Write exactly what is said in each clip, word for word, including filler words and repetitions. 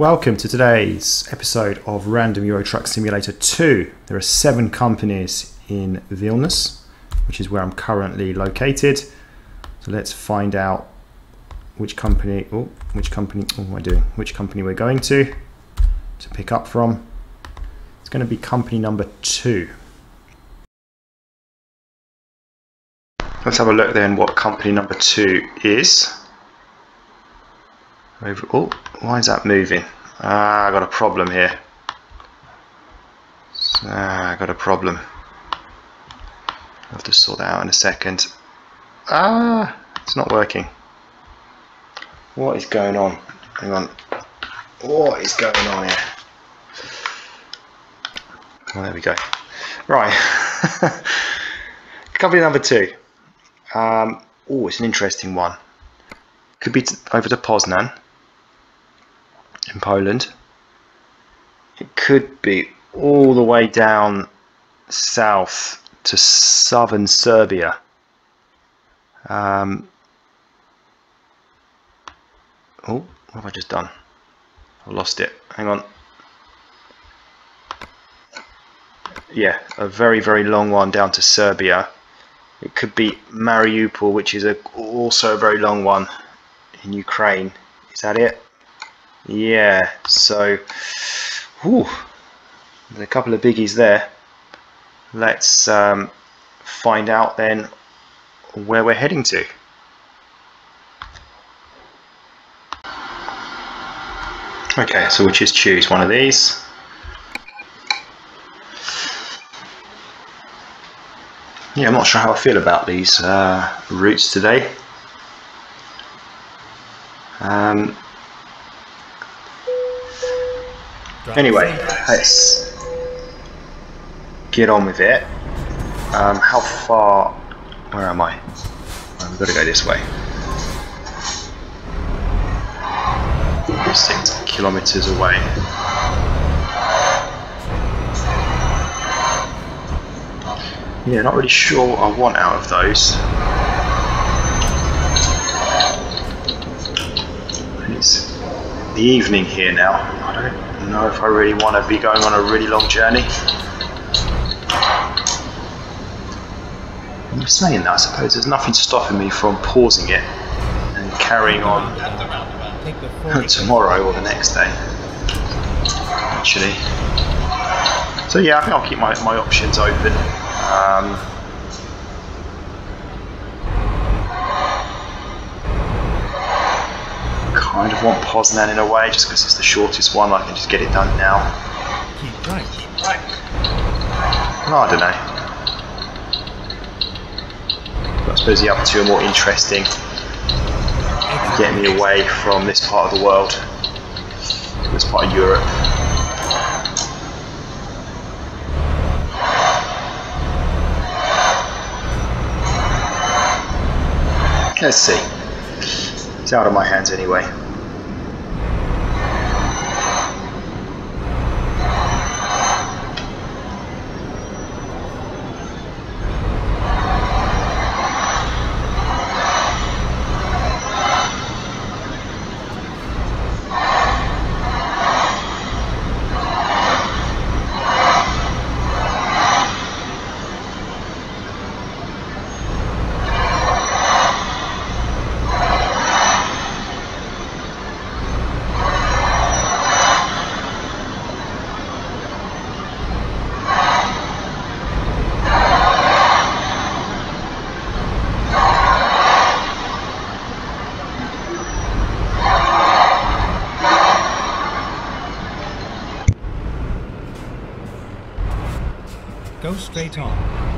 Welcome to today's episode of Random Euro Truck Simulator two. There are seven companies in Vilnius, which is where I'm currently located. So let's find out which company, oh, which company, what am I doing? Which company we're going to, to pick up from. It's going to be company number two. Let's have a look then what company number two is. Over, oh, why is that moving? Ah, I got a problem here. Ah, I got a problem. I'll have to sort that out in a second. Ah, it's not working. What is going on? Hang on. What is going on here? Oh, there we go. Right. Company number two. Um, oh, it's an interesting one. Could be over to Poznan in Poland. It could be all the way down south to southern Serbia. Um, oh, what have I just done? I lost it. Hang on. Yeah, a very, very long one down to Serbia. It could be Mariupol, which is a, also a very long one in Ukraine. Is that it? Yeah, so whew, there's a couple of biggies there. Let's um, find out then where we're heading to. Okay, so we'll just choose one of these. Yeah, I'm not sure how I feel about these uh, routes today. Um, anyway, let's get on with it. Um, how far? Where am I? Oh, we've got to go this way. Six kilometers away. Yeah, not really sure what I want out of those. It's the evening here now. I don't know if I really want to be going on a really long journey. I'm saying that, I suppose there's nothing stopping me from pausing it and carrying on tomorrow or the next day, actually. So yeah, I think I'll keep my, my options open. Um, kind of want Poznan in a way, just because it's the shortest one. I can just get it done now. Keep right, keep right. Oh, I don't know. But I suppose the other two are more interesting. Get me away from this part of the world, this part of Europe. Let's see. It's out of my hands anyway. Go straight on.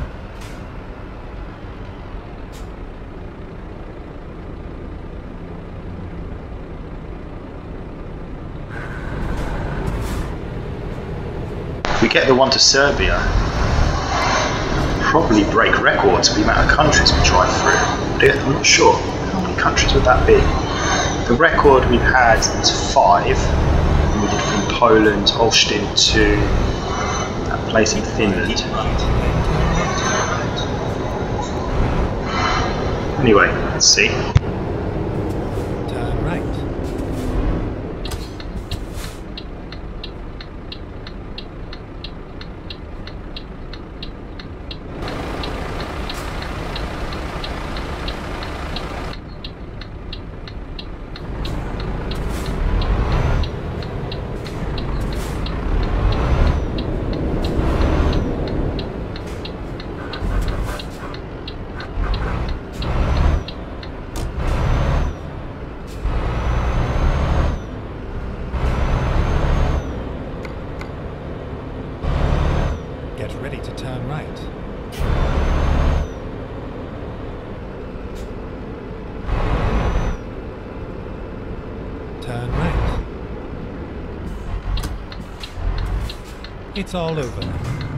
If we get the one to Serbia, probably break records for the amount of countries we drive through. I'm not sure. How many countries would that be? The record we've had is five. We did from Poland, Olsztyn to place in Finland. Anyway, let's see. Turn right. It's all over now.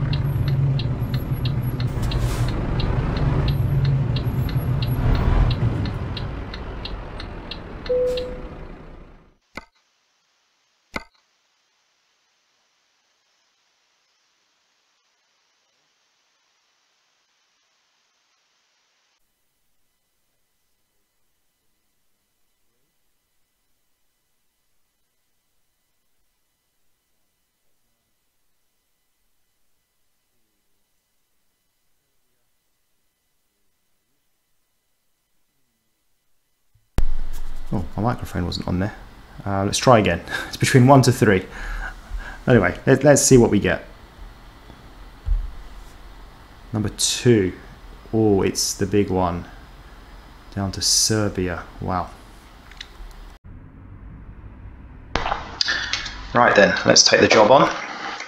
Oh, my microphone wasn't on there. Uh, let's try again. It's between one to three. Anyway, let, let's see what we get. Number two. Oh, it's the big one. Down to Serbia. Wow. Right then, let's take the job on.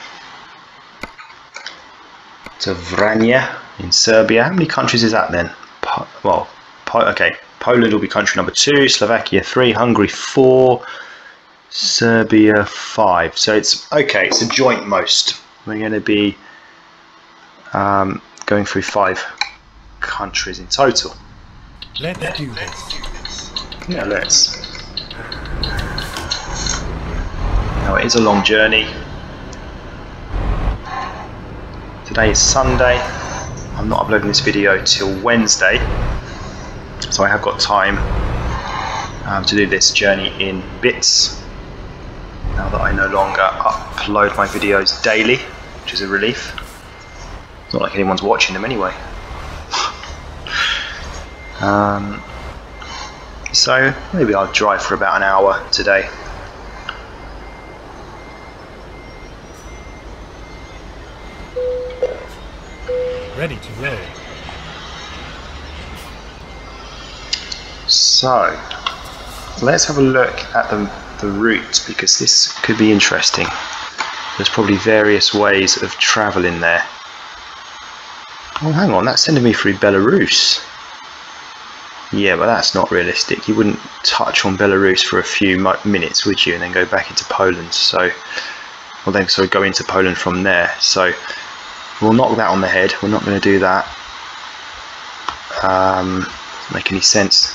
To Vranje in Serbia. How many countries is that then? Po well, po okay. Poland will be country number two, Slovakia three, Hungary four, Serbia five. So it's okay, it's a joint most. We're going to be um, going through five countries in total. Let's do this. Yeah, let's. Now it is a long journey. Today is Sunday. I'm not uploading this video till Wednesday. So I have got time um, to do this journey in bits now that I no longer upload my videos daily, which is a relief. It's not like anyone's watching them anyway. um, so maybe I'll drive for about an hour today. Ready to roll. So let's have a look at the, the route, because this could be interesting. There's probably various ways of travelling there. Oh, hang on, that's sending me through Belarus. Yeah, but that's not realistic. You wouldn't touch on Belarus for a few minutes, would you, and then go back into Poland. So, well, then so go into Poland from there. So we'll knock that on the head. We're not going to do that. Um, doesn't make any sense.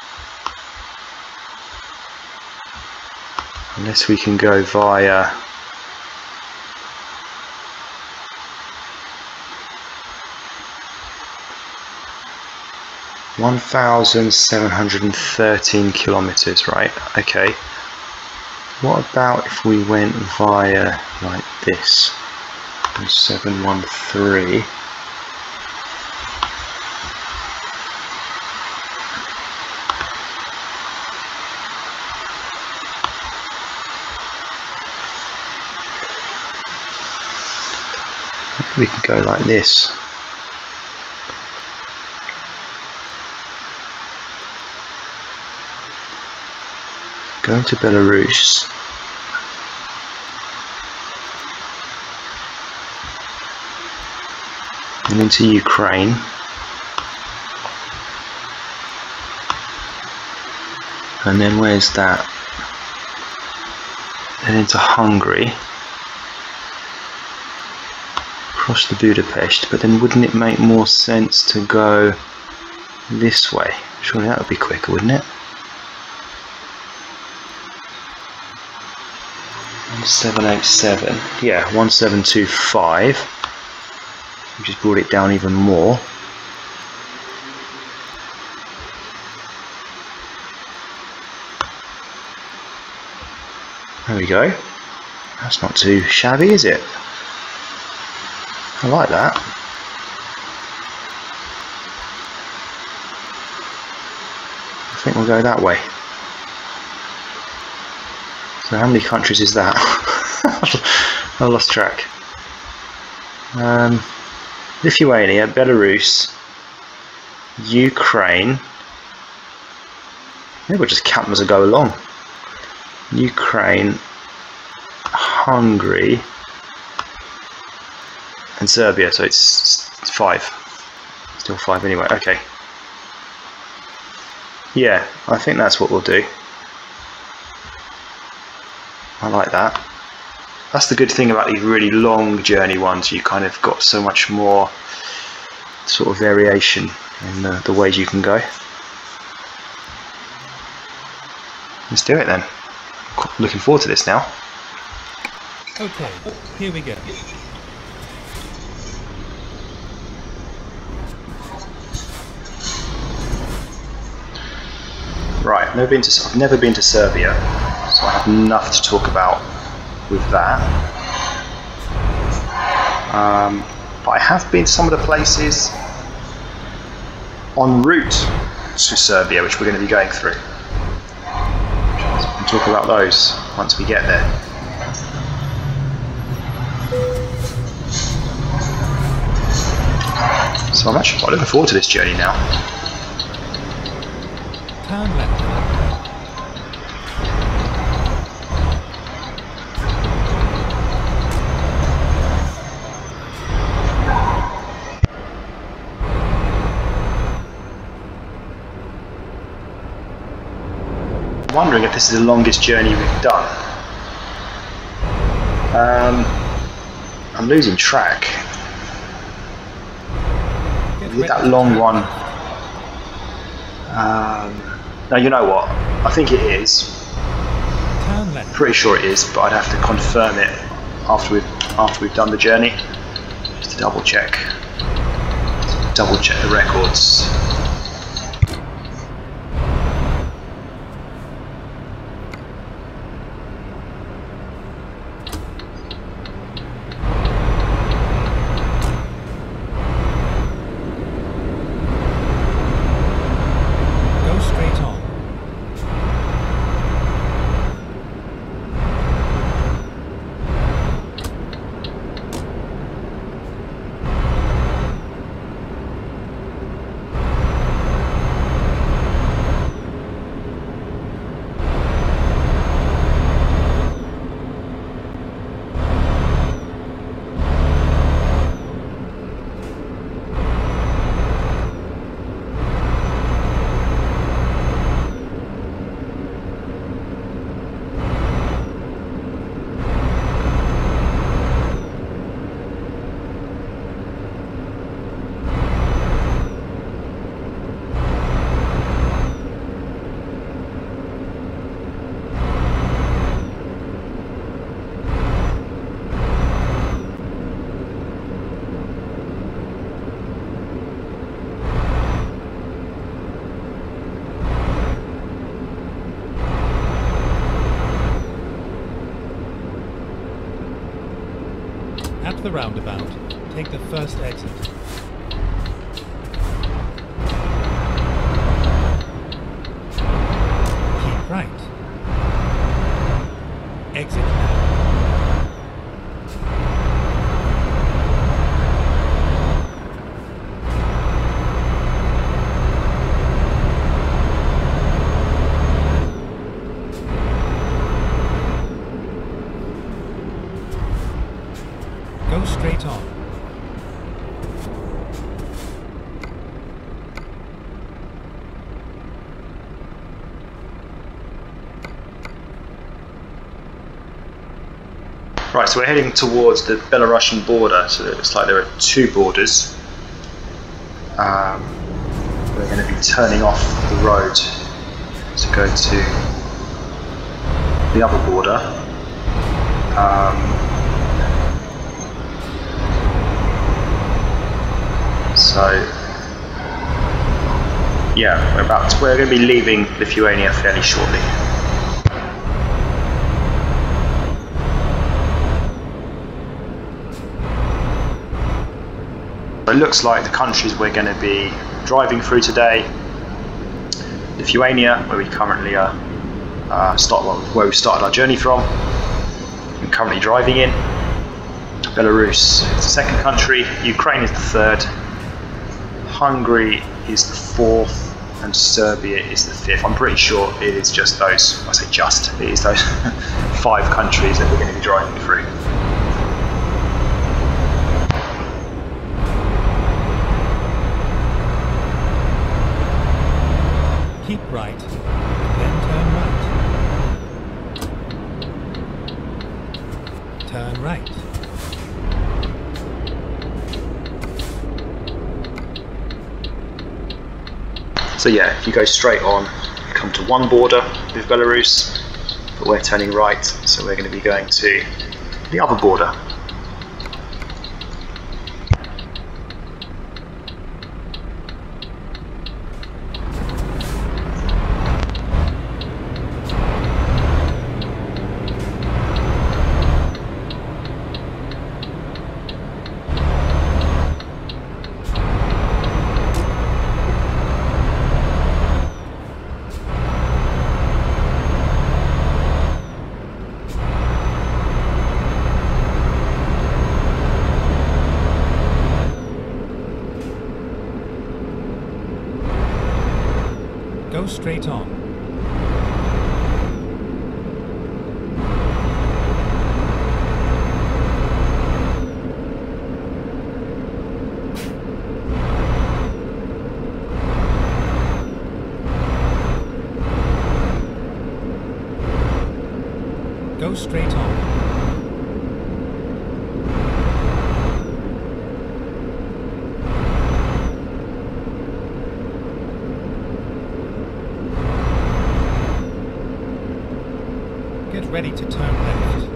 Unless we can go via one thousand seven hundred thirteen kilometers, right? Okay. What about if we went via like this? seven one three. We can go like this. Go to Belarus. And into Ukraine. And then where's that? And into Hungary. Across the Budapest, but then wouldn't it make more sense to go this way? Surely that would be quicker, wouldn't it? one seven eight seven, yeah, one seven two five. We just brought it down even more. There we go. That's not too shabby, is it? I like that. I think we'll go that way. So how many countries is that? I lost track. Um, Lithuania, Belarus, Ukraine. Maybe we'll just count them as I go along. Ukraine, Hungary, and Serbia, so it's, it's five. Still five anyway, okay. Yeah, I think that's what we'll do. I like that. that's the good thing about these really long journey ones. You kind of got so much more sort of variation in the, the ways you can go. Let's do it then. Looking forward to this now. Okay, here we go. Right, I've never been to I've never been to Serbia, so I have enough to talk about with that. Um, but I have been to some of the places en route to Serbia, which we're going to be going through. We'll talk about those once we get there. So I'm actually quite looking forward to this journey now. Turn left. I'm wondering if this is the longest journey we've done. Um, I'm losing track. We did that long one. Um, now you know what? I think it is. Turn left. Pretty sure it is, but I'd have to confirm it after we've after we've done the journey, just to double check. Double check the records. At the roundabout, take the first exit. Keep right. Exit now. Go straight on. Right, so we're heading towards the Belarusian border, so it looks like there are two borders. Um, we're going to be turning off the road to go to the other border. Um, So, yeah, we're about to, we're going to be leaving Lithuania fairly shortly. It looks like the countries we're going to be driving through today: Lithuania, where we currently are, uh, start well, where we started our journey from, and currently driving in. Belarus is the second country. Ukraine is the third. Hungary is the fourth, and Serbia is the fifth. I'm pretty sure it is just those, I say just, it is those five countries that we're going to be driving through. Keep right, then turn Turn right. So yeah, if you go straight on, you come to one border with Belarus, but we're turning right, so we're going to be going to the other border. Go straight on. Go straight on. Get ready to turn left.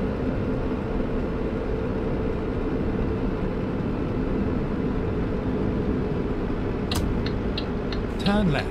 Turn left.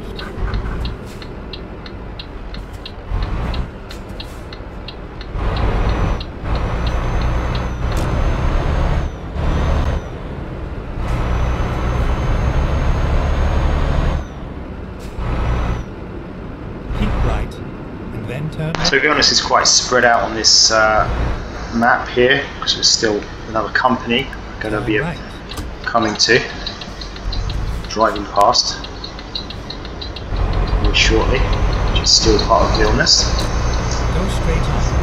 So to be honest, it's quite spread out on this uh, map here, because there's still another company I'm going to be right. coming to, driving past very shortly, which is still part of Vilnius. Go straight on.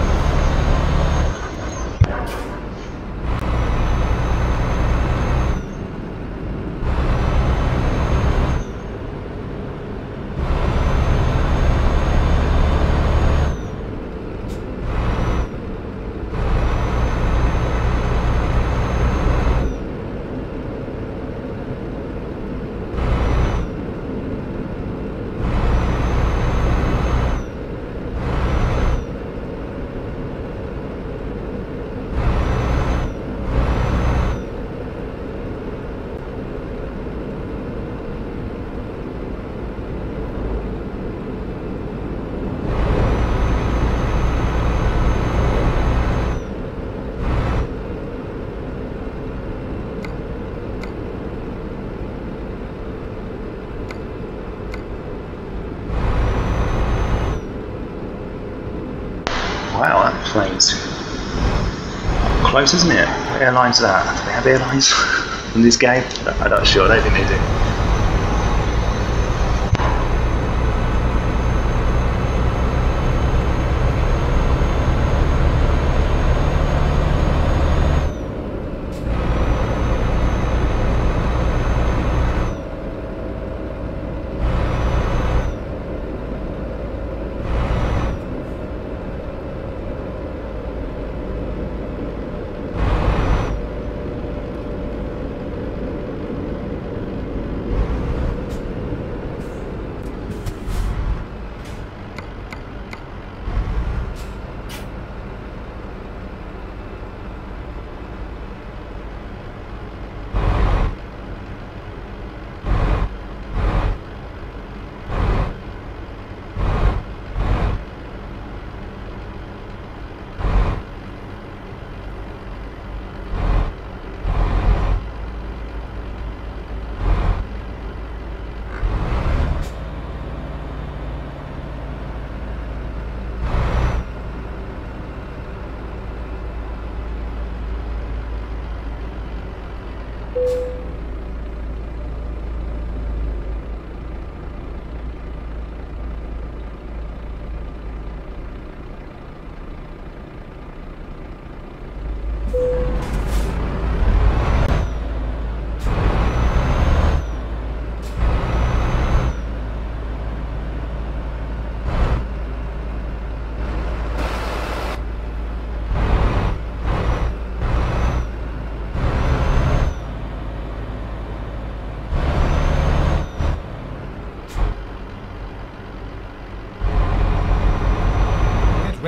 Wow, that plane's close, isn't it? What airline's that? Do they have airlines in this game? I'm not sure, I don't think they do.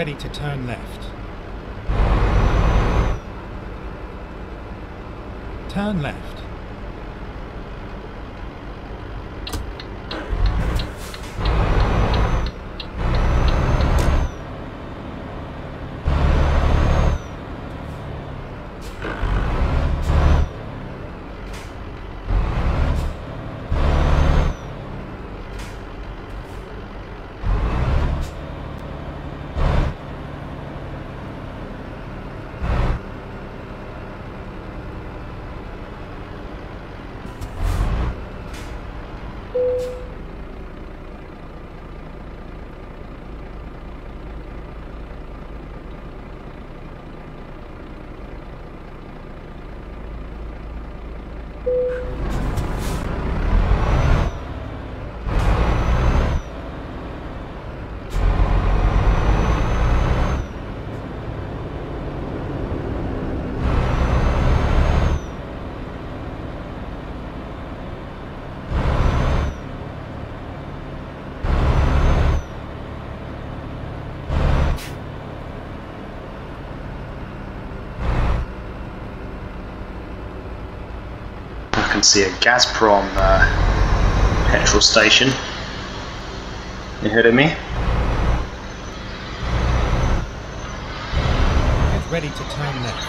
ready to turn left. Turn left. I can see a Gazprom uh, petrol station. You heard of me? Get ready to turn left.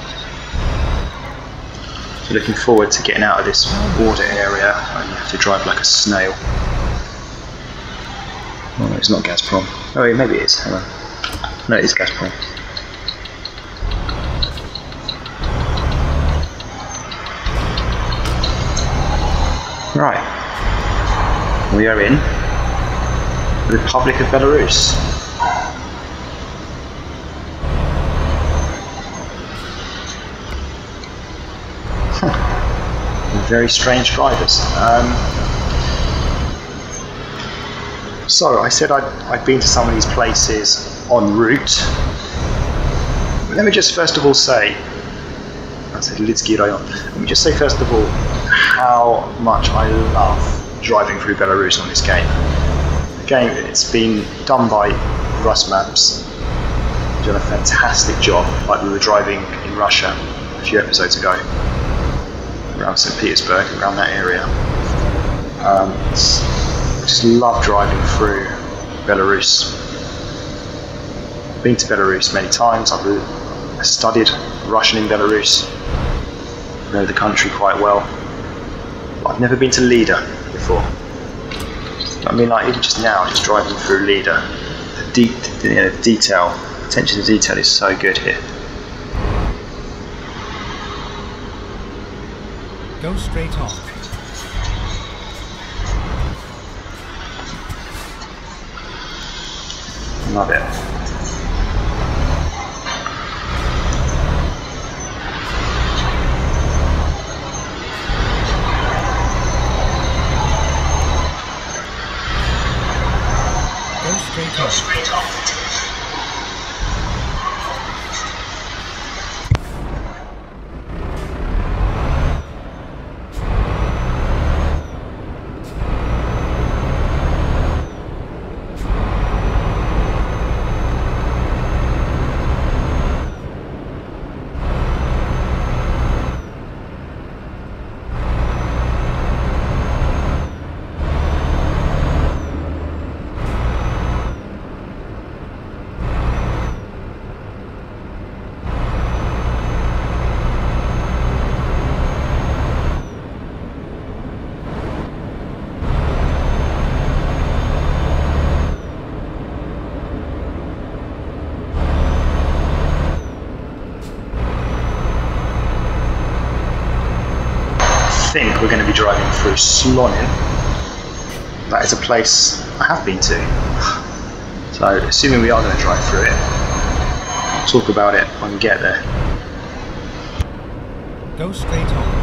So looking forward to getting out of this border area and you have to drive like a snail. Oh, no, it's not Gazprom. Oh, wait, maybe it is. Hang on. No, it is Gazprom. Right, we are in the Republic of Belarus. Huh. Very strange drivers. Um, so I said I'd, I'd been to some of these places en route. Let me just first of all say, I said Litski Rayon. Let me just say first of all how much I love driving through Belarus on this game. Again, it's been done by Rust Maps. They've done a fantastic job, like we were driving in Russia a few episodes ago, around Saint Petersburg, around that area. Um, I just love driving through Belarus. I've been to Belarus many times. I've studied Russian in Belarus. I know the country quite well. But I've never been to Lida before. I mean, like even just now, just driving through Lida, the deep, you know, detail, attention to detail is so good here. Go straight on. Love it. Go straight on. I think we're going to be driving through Slonin. That is a place I have been to. So assuming we are going to drive through it, I'll talk about it when we get there. Go straight on.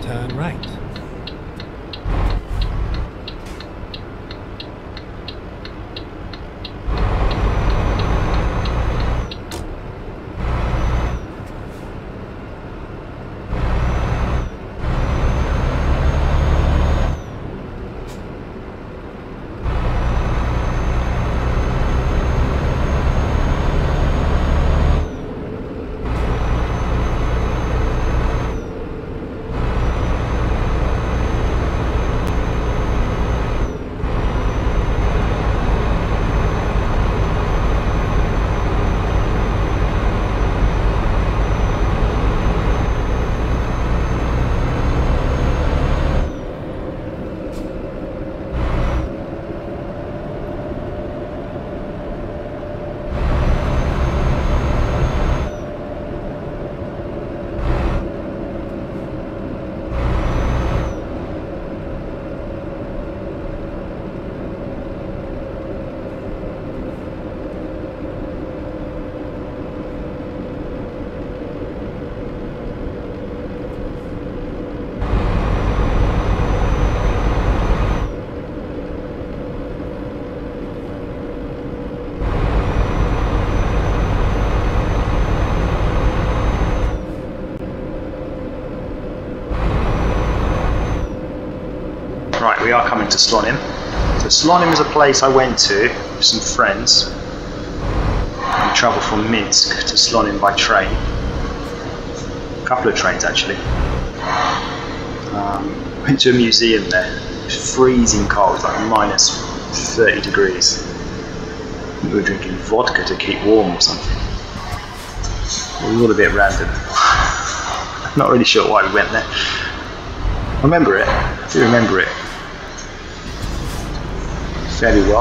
Turn right. Right, we are coming to Slonim. So Slonim is a place I went to with some friends. We travelled from Minsk to Slonim by train. A couple of trains actually. Um, went to a museum there. It was freezing cold, like minus thirty degrees. We were drinking vodka to keep warm or something. It was all a bit random. I'm not really sure why we went there. I remember it. I do remember it fairly well.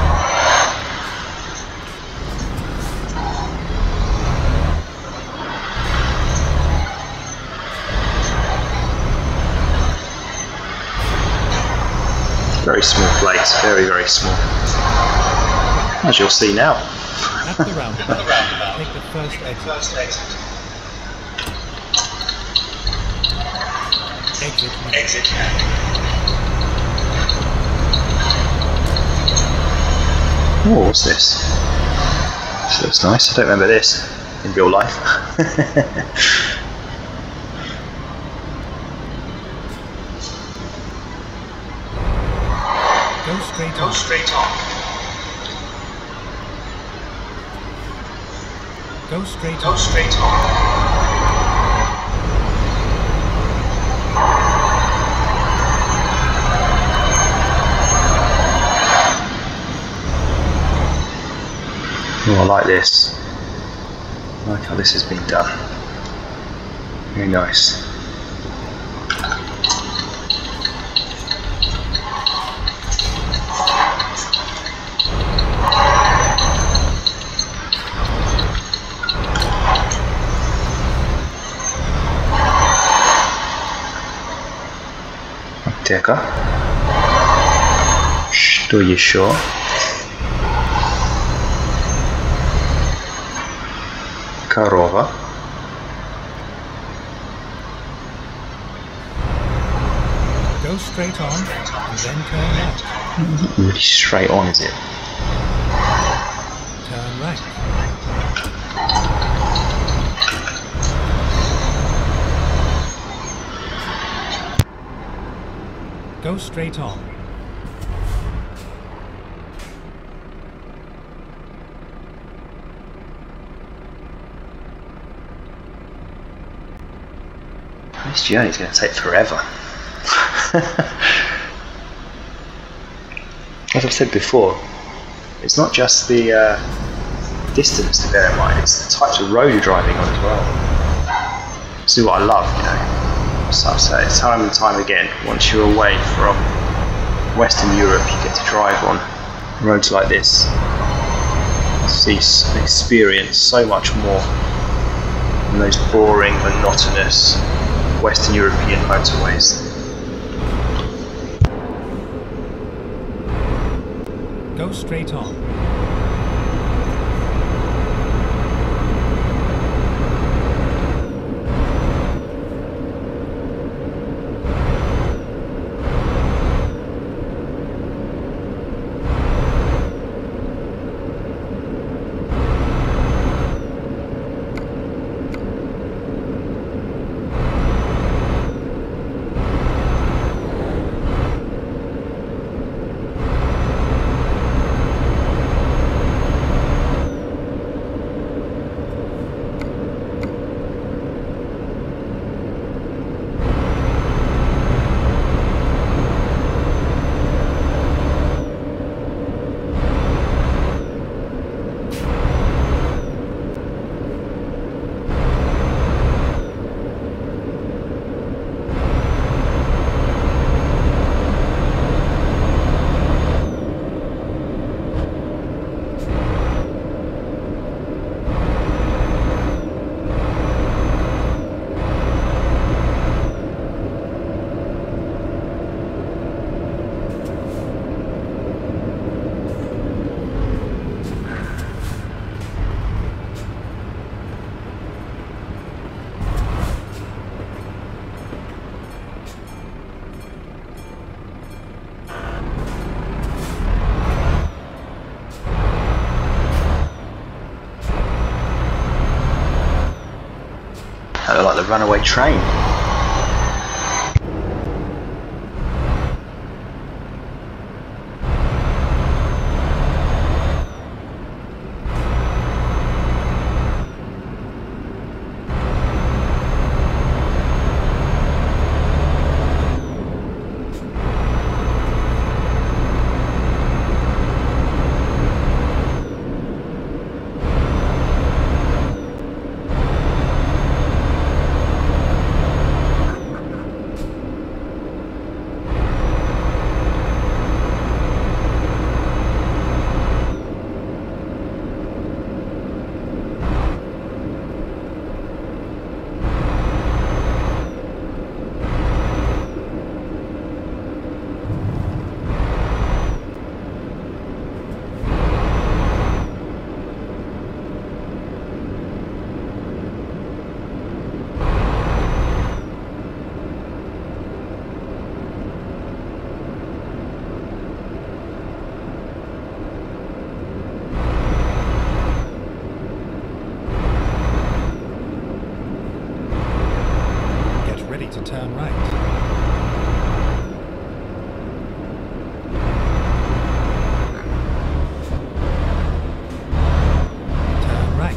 Very small place, very, very small. As you'll see now. At the roundabout, take the first exit. First exit. Exit now. Exit. Oh, what's this? This looks nice. I don't remember this in real life. Go straight Go on. straight on. Go straight Go on. straight on. Oh, I like this. I like how this has been done. Very nice. Аптека. Что еще? Корова. Go straight on and then turn right. Not really straight on, is it? Turn right. Go straight on. This journey's going to take forever. As I've said before, it's not just the uh, distance to bear in mind, it's the types of road you're driving on as well. This is what I love, you know. So I've said time and time again, once you're away from Western Europe, you get to drive on roads like this. See, experience so much more than those boring, monotonous Western European motorways. Go straight on. runaway train. To turn right. Turn right.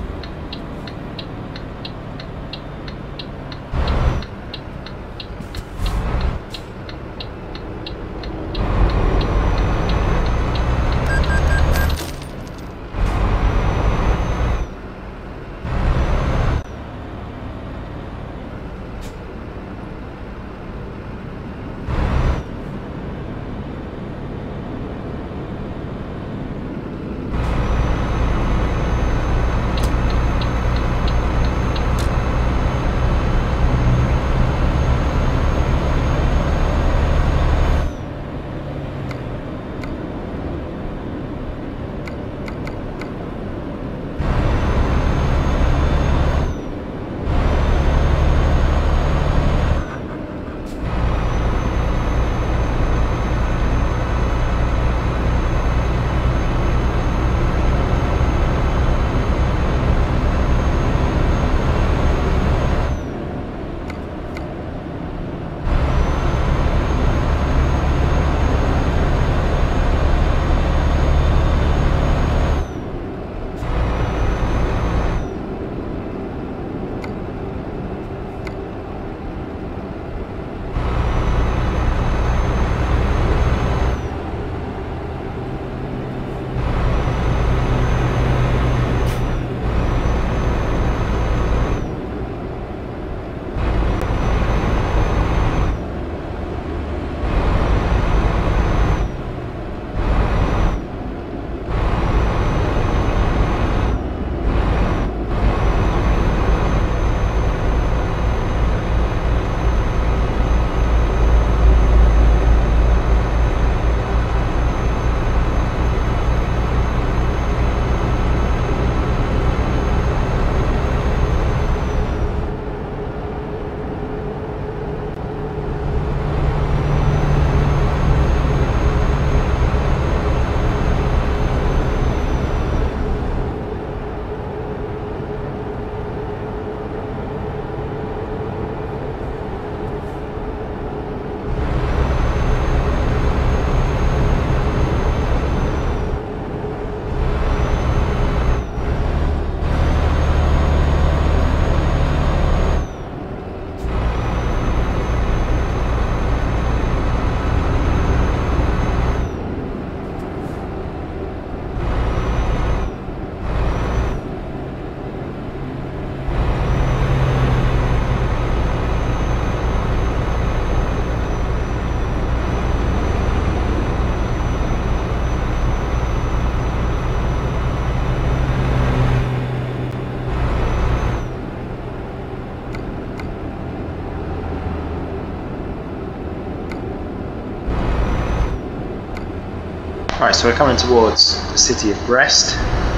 Right, so we're coming towards the city of Brest,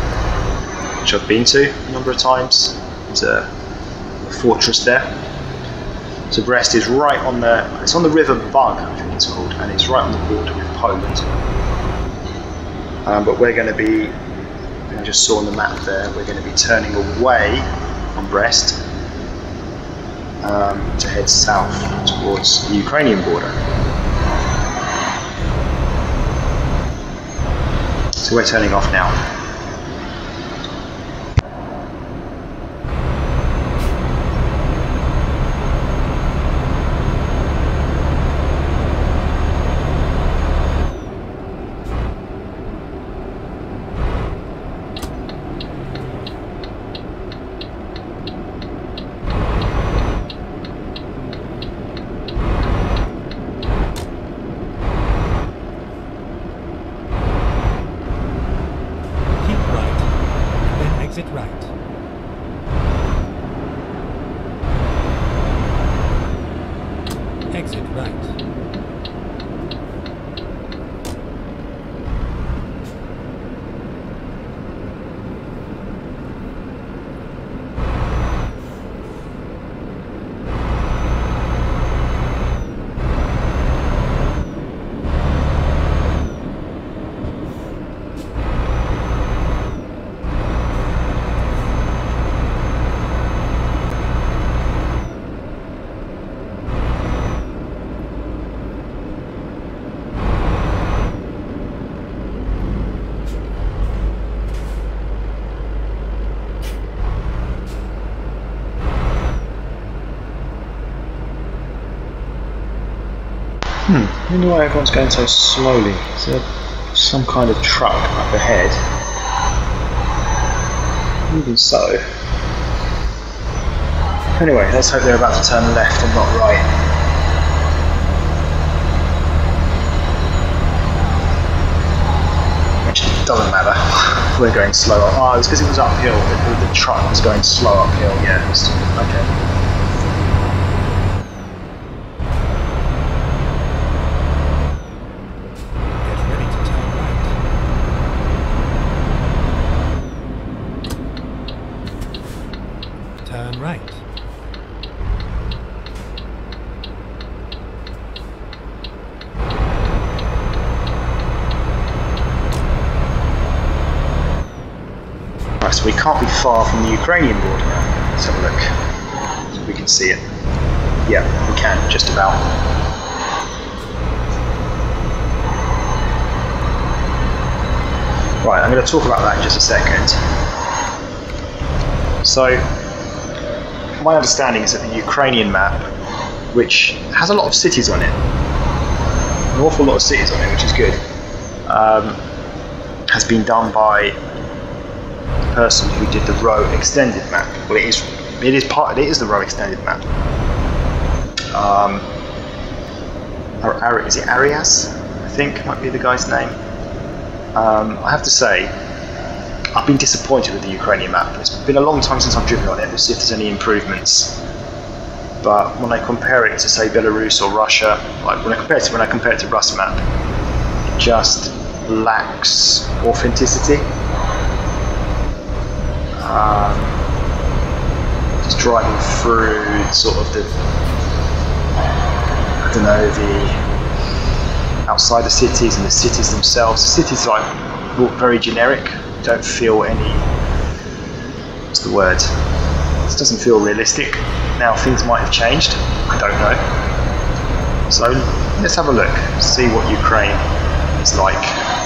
which I've been to a number of times. There's a, a fortress there. So Brest is right on the, it's on the River Bug, I think it's called, and it's right on the border with Poland. Um, but we're going to be, I just saw on the map there, we're going to be turning away from Brest um, to head south towards the Ukrainian border. So we're turning off now. Exit right. Exit right. Hmm, I wonder why everyone's going so slowly. Is there some kind of truck up ahead? Even so. Anyway, let's hope they're about to turn left and not right. Which doesn't matter. We're going slow. Oh, it's because it was uphill. The, the truck was going slow uphill. Yeah, it's, okay. Turn right. Right, so we can't be far from the Ukrainian border now. Let's have a look. So we can see it. Yeah, we can, just about. Right, I'm going to talk about that in just a second. So, my understanding is that the Ukrainian map, which has a lot of cities on it, an awful lot of cities on it, which is good, um, has been done by the person who did the row extended map. Well, it is, it is part, it is the row extended map. Um, is it Arias? I think might be the guy's name. Um, I have to say, I've been disappointed with the Ukrainian map. It's been a long time since I've driven on it. We'll see if there's any improvements. But when I compare it to, say, Belarus or Russia, like when I compare it to when I compare it to Rus map, it just lacks authenticity. Um, just driving through sort of the, I don't know, the outside the cities and the cities themselves. The cities like look very generic. Don't feel any, what's the word, this doesn't feel realistic. Now things might have changed, I don't know. So let's have a look, see what Ukraine is like.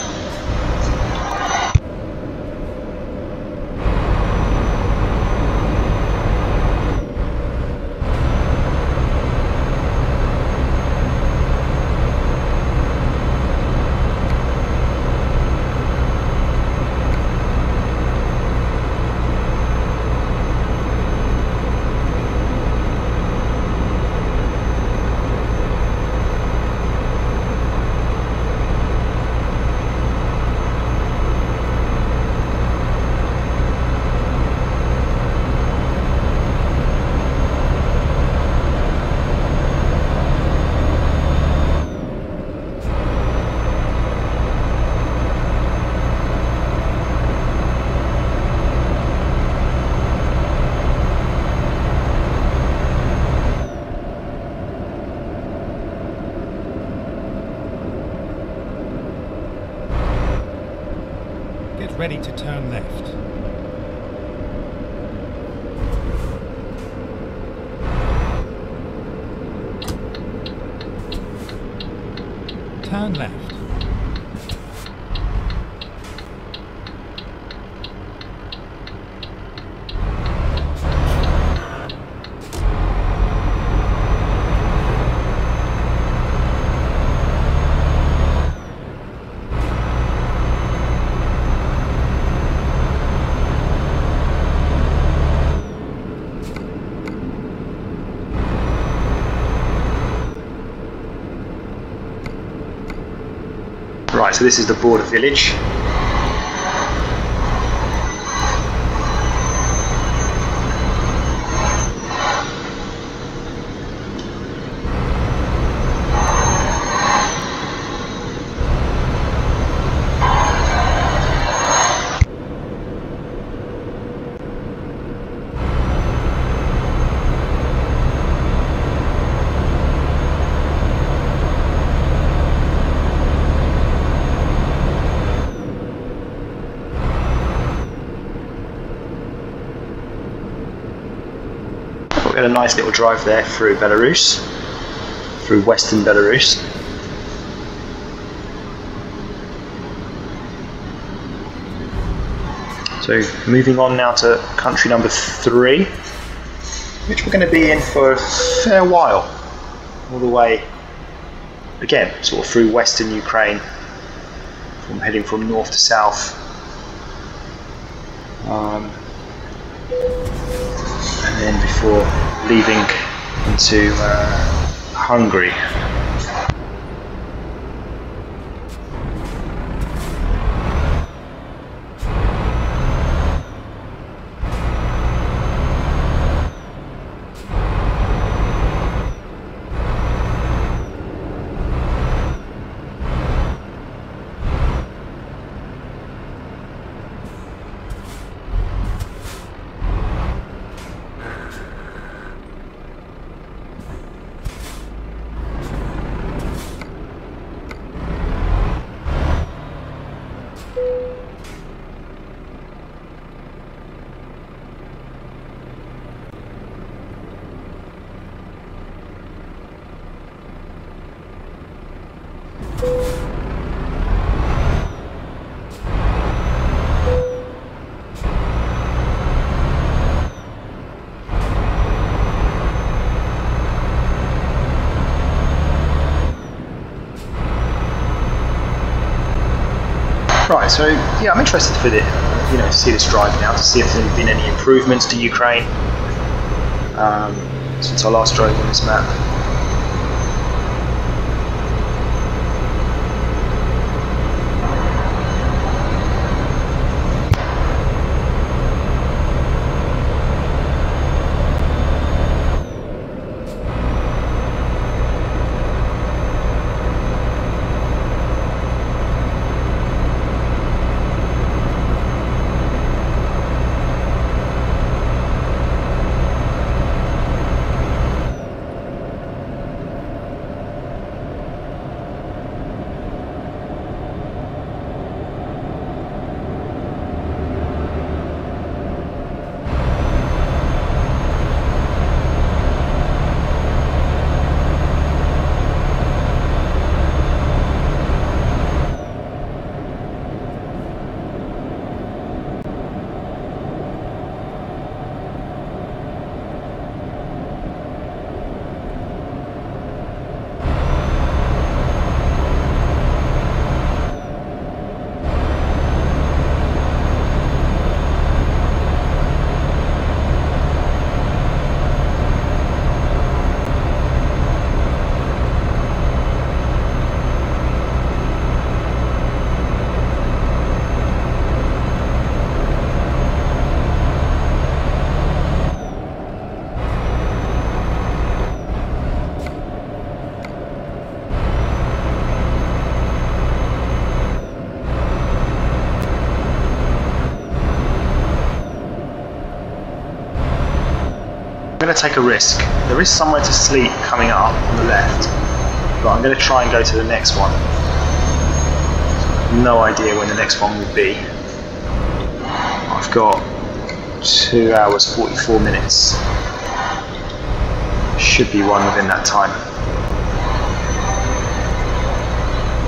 Ready to turn left. Turn left. Right, so this is the border village. We had a nice little drive there through Belarus, through western Belarus. So moving on now to country number three, which we're going to be in for a fair while, all the way, again, sort of through western Ukraine, from heading from north to south. Um, and then before leaving into uh, Hungary. Right, so yeah, I'm interested for the, you know, to see this drive now, to see if there's been any improvements to Ukraine um, since I last drove on this map. I'm going to take a risk. There is somewhere to sleep coming up on the left, but I'm going to try and go to the next one. No idea when the next one will be. I've got two hours forty-four minutes. Should be one within that time.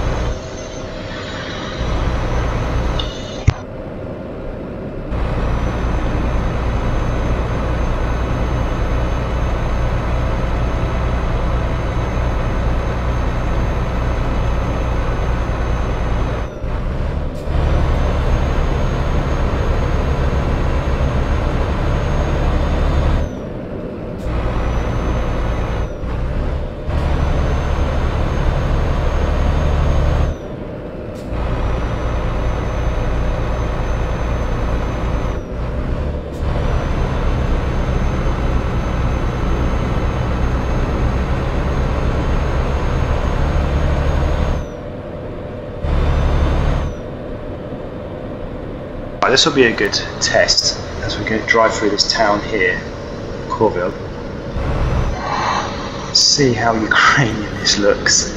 Right, this will be a good test as we go drive through this town here, Corville. See how Ukrainian this looks.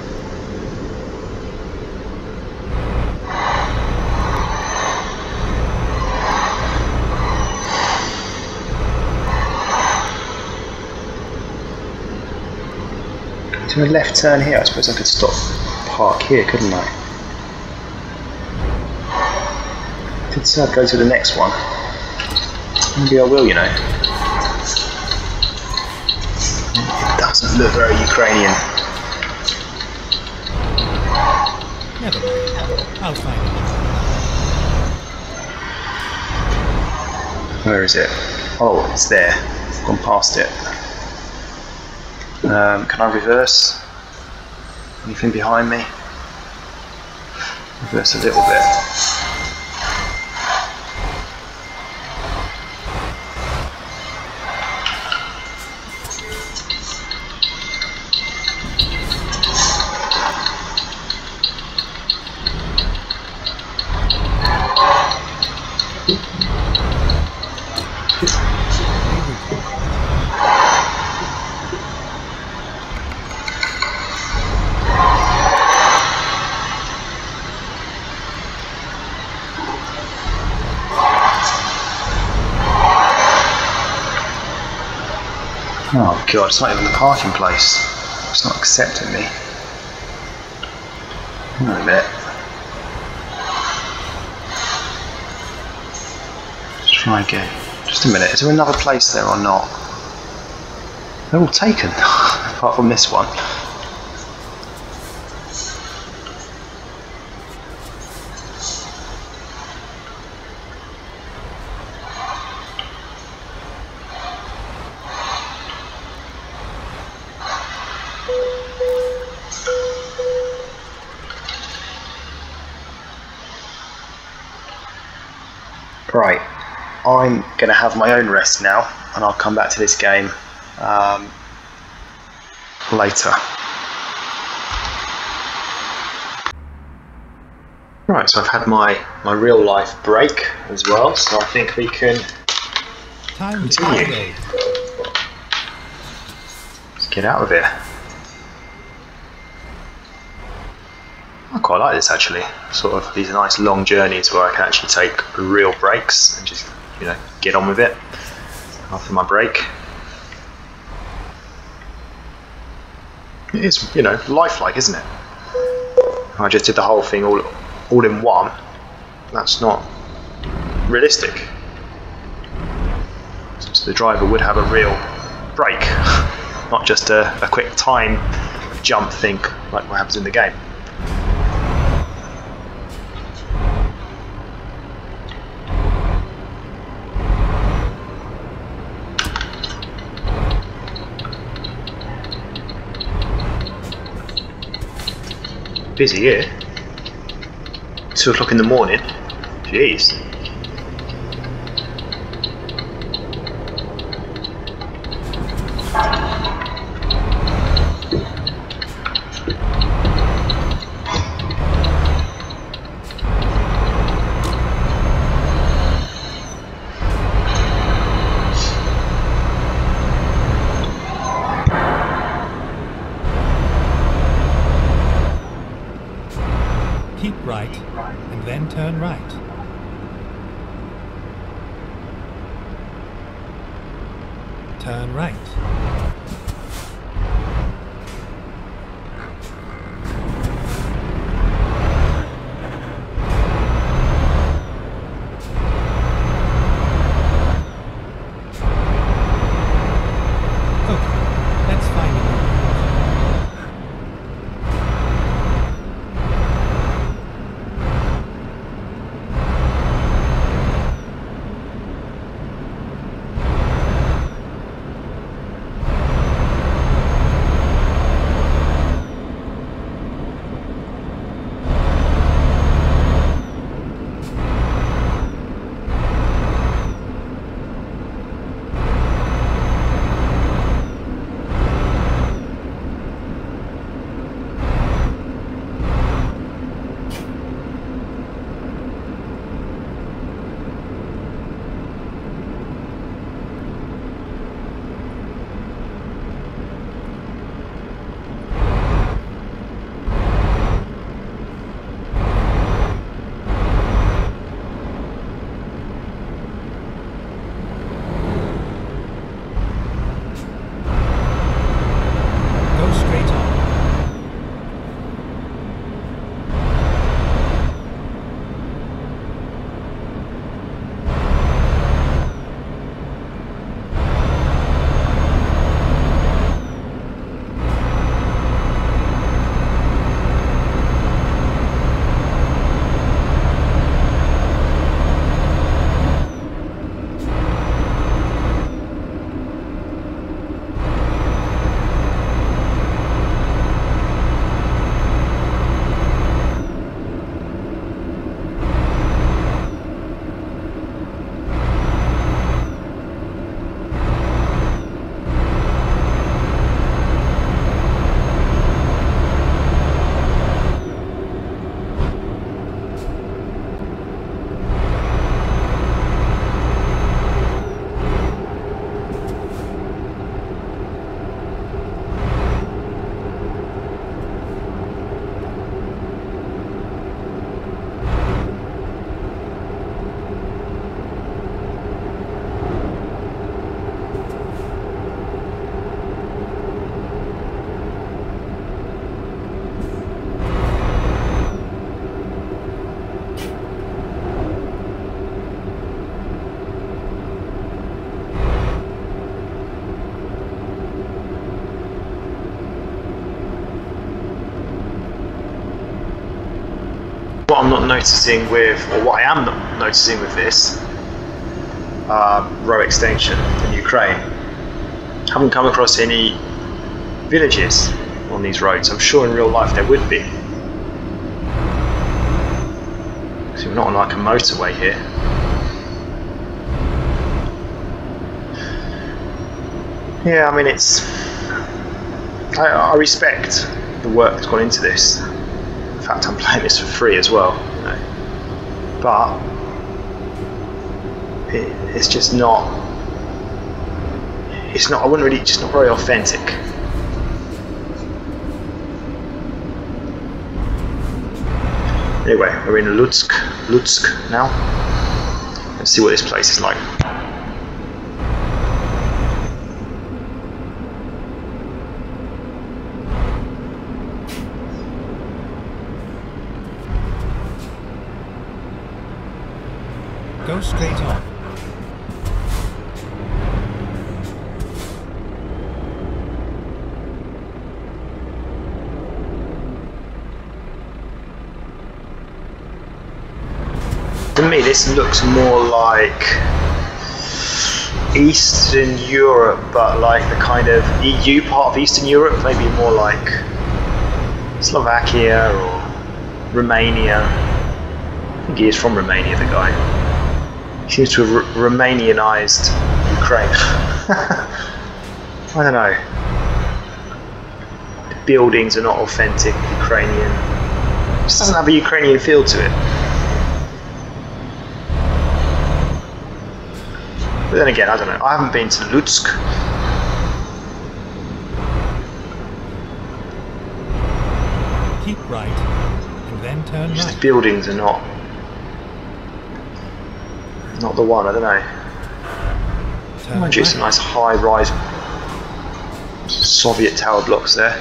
To a left turn here, I suppose I could stop, park here, couldn't I? Did so I'd go to the next one. Maybe I will, you know. It doesn't look very Ukrainian. Never mind. I'll find it. Where is it? Oh, it's there. I've gone past it. Um, can I reverse? Anything behind me? Reverse a little bit. Oh god, it's not even the parking place. It's not accepting me. Hang on a minute. Let's try again. Just a minute, is there another place there or not? They're all taken, apart from this one. Right, I'm going to have my own rest now, and I'll come back to this game um, later. Right, so I've had my, my real life break as well, so I think we can Time continue. Let's get out of here. I quite like this actually, sort of these nice long journeys where I can actually take real breaks and just, you know, get on with it after my break. It is, you know, lifelike, isn't it? I just did the whole thing all, all in one. That's not realistic. So the driver would have a real break, not just a, a quick time jump thing like what happens in the game. Busy here. Two o'clock in the morning. Jeez. Keep right, and then turn right. Turn right. Okay, let's find it. what I'm not noticing with, or what I am not noticing with this uh, row extension in Ukraine, I haven't come across any villages on these roads. I'm sure in real life there would be. So we're not on like a motorway here. Yeah, I mean it's. I, I respect the work that's gone into this. In fact, I'm playing this for free as well. You know. But it, it's just not. It's not. I wouldn't really. Just not very authentic. Anyway, we're in Lutsk, Lutsk now. Let's see what this place is like. Go straight on. To me, this looks more like Eastern Europe, but like the kind of E U part of Eastern Europe, maybe more like Slovakia or Romania. I think he is from Romania, the guy. He seems to have Romanianized Ukraine. I don't know. The buildings are not authentic Ukrainian. It just doesn't have a Ukrainian feel to it. But then again, I don't know. I haven't been to Lutsk. Keep right, and then turn Just right. the buildings are not not the one. I don't know. Turn Mind you, some right. nice high-rise Soviet tower blocks there.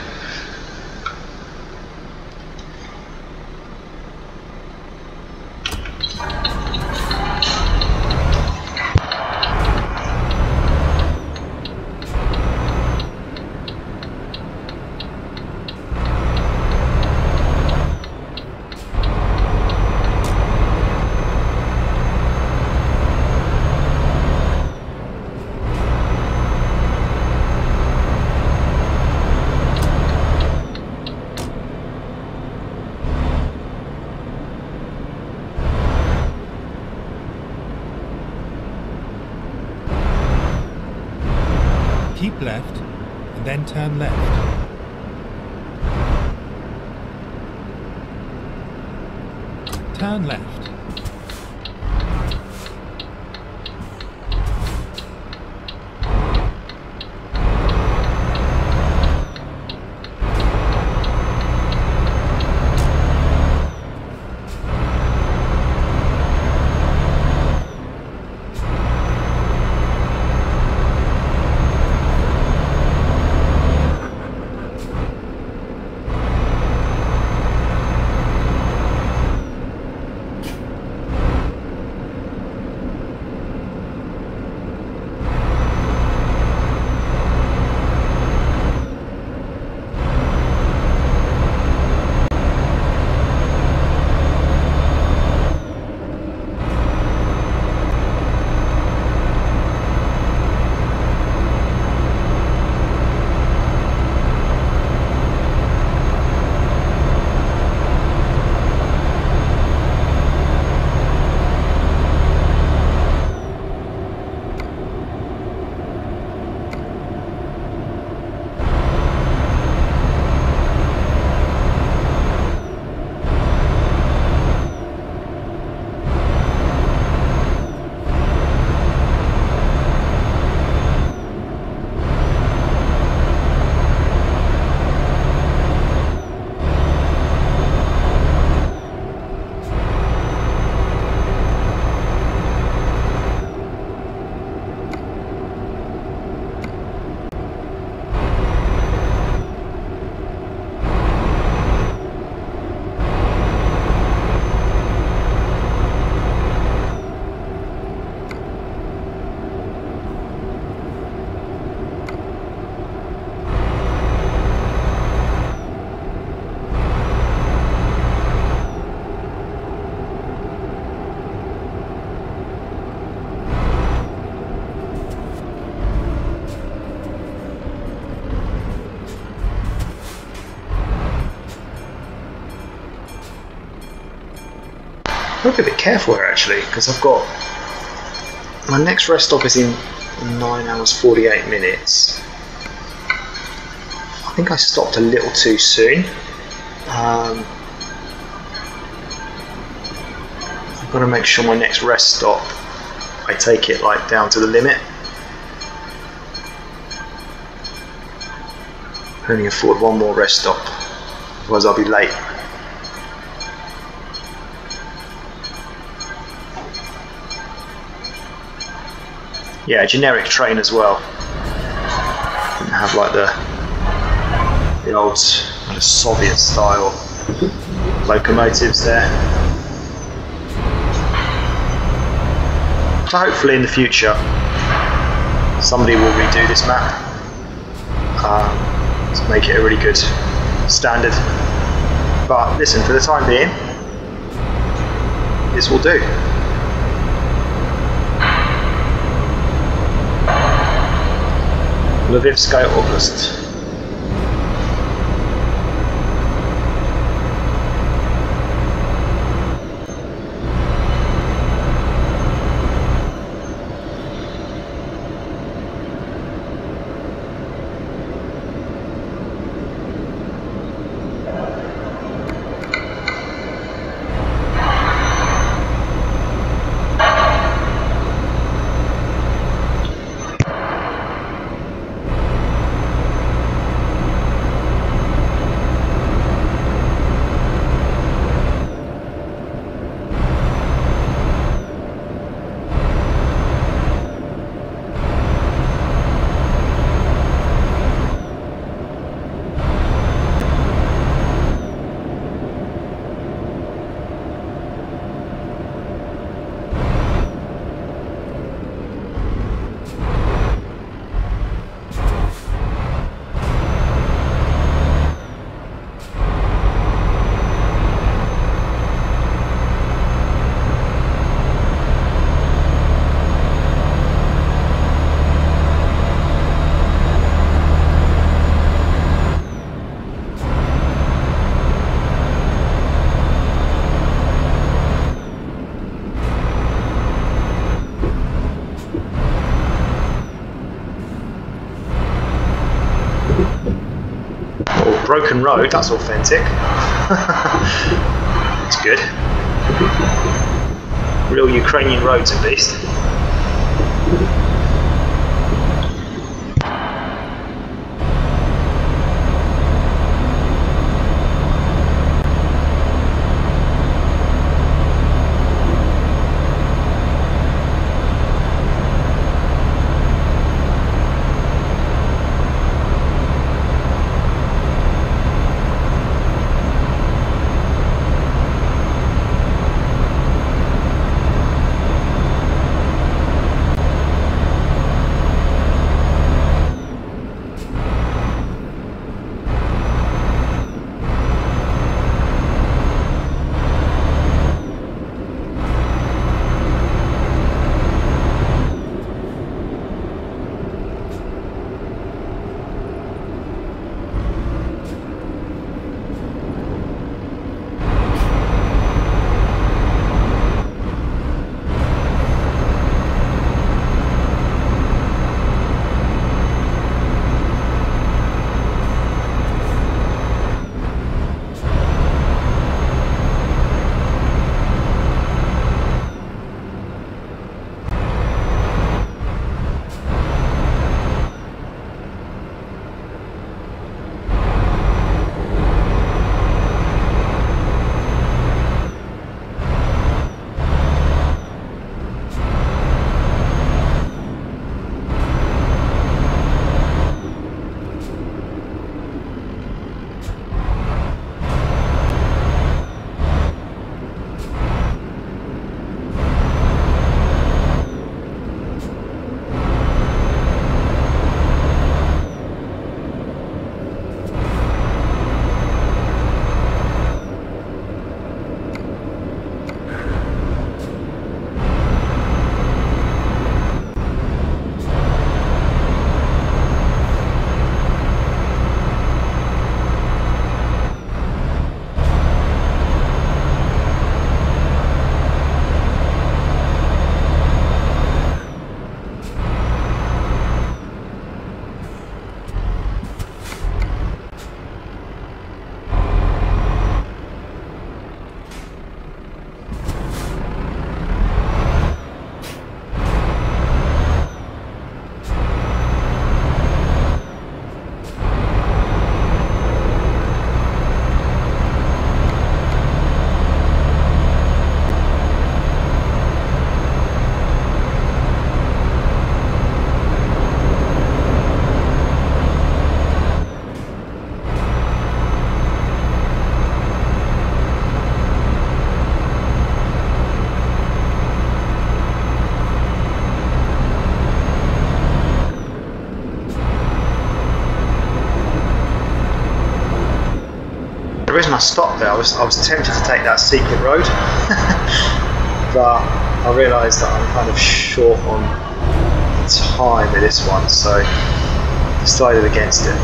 Keep left, and then turn left. Turn left. I'll be a bit careful here actually, because I've got my next rest stop is in nine hours forty-eight minutes. I think I stopped a little too soon. Um, I've got to make sure my next rest stop, I take it like down to the limit. I can only afford one more rest stop, otherwise I'll be late. Yeah, generic train as well. Didn't have like the the old kind of Soviet style locomotives there. So hopefully in the future somebody will redo this map um, to make it a really good standard. But listen, for the time being, this will do. Lvivskaya Oblast. Broken road, that's authentic. It's good. Real Ukrainian roads at least. The reason I stopped there, I was, I was tempted to take that secret road, but I realised that I'm kind of short on time with this one, so I decided against it.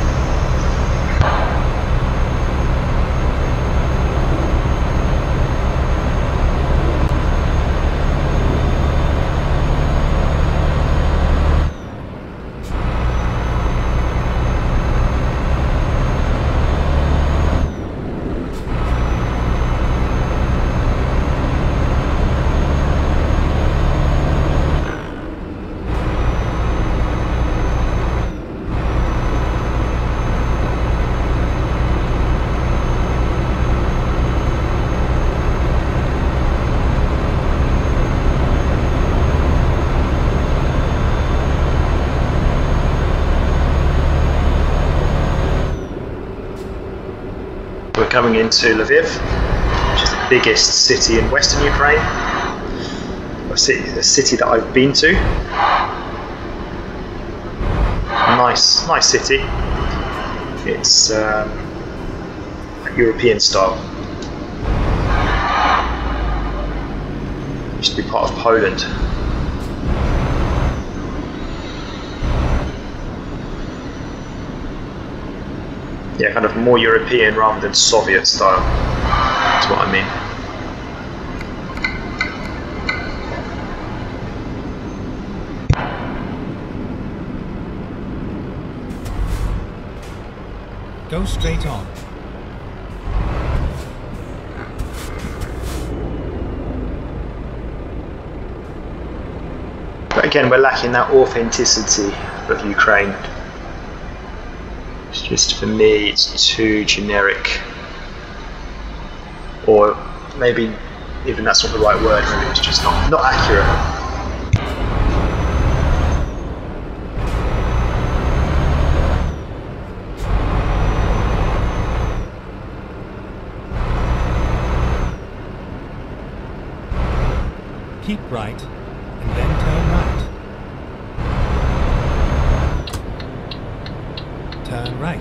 We're coming into Lviv, which is the biggest city in western Ukraine, a city, a city that I've been to. Nice, nice city. It's um, European style. It used to be part of Poland. Yeah, kind of more European rather than Soviet style, that's what I mean. Go straight on. But again, we're lacking that authenticity of Ukraine. It's just, for me, it's too generic. Or maybe even that's not the right word, maybe it's just not, not accurate. Keep right, and then turn right. Turn right.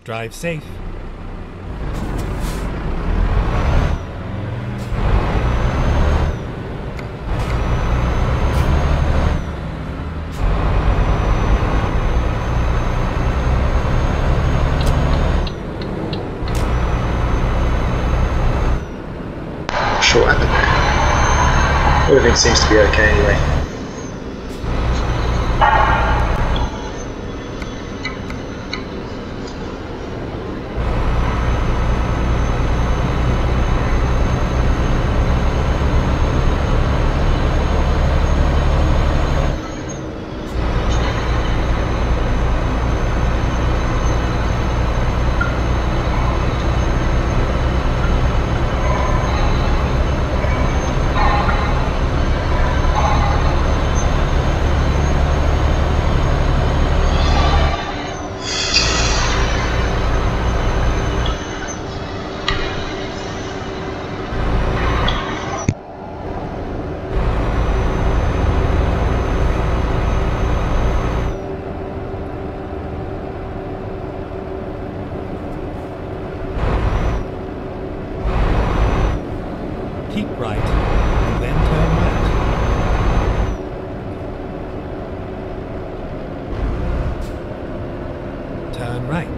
Drive safe. Short happened there. Everything seems to be okay anyway. Keep right, and then turn right. Turn right.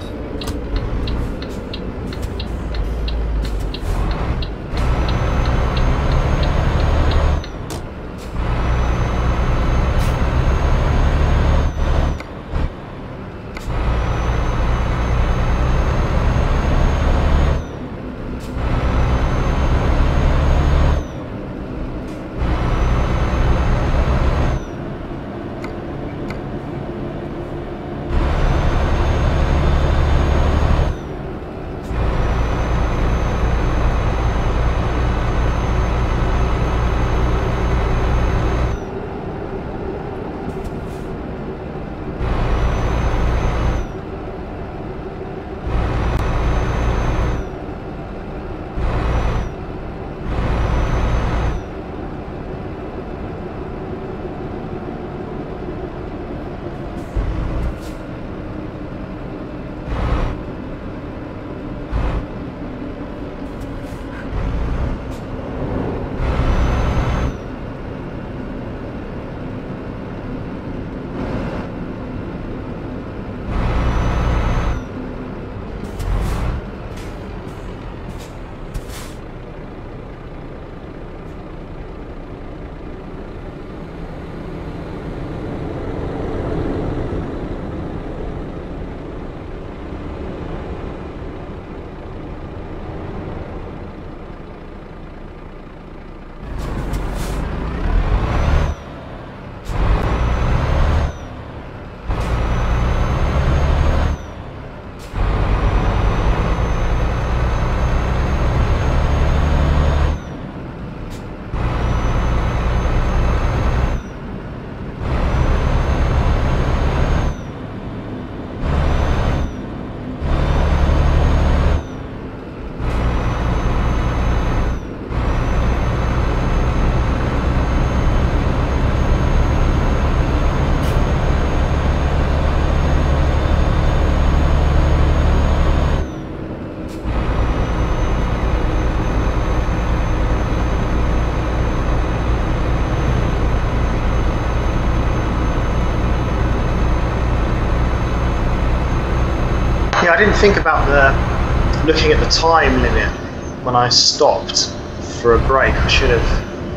Yeah, I didn't think about the looking at the time limit when I stopped for a break. I should have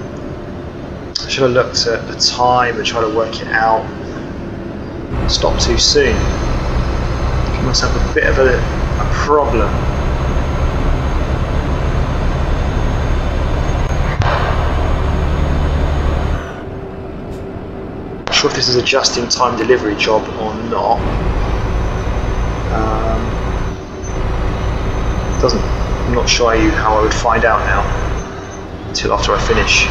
I should have looked at the time and tried to work it out. Stopped too soon. Give myself a bit of a, a problem. Not sure if this is a just-in-time delivery job or not. Um, doesn't. I'm not sure you how I would find out now until after I finish.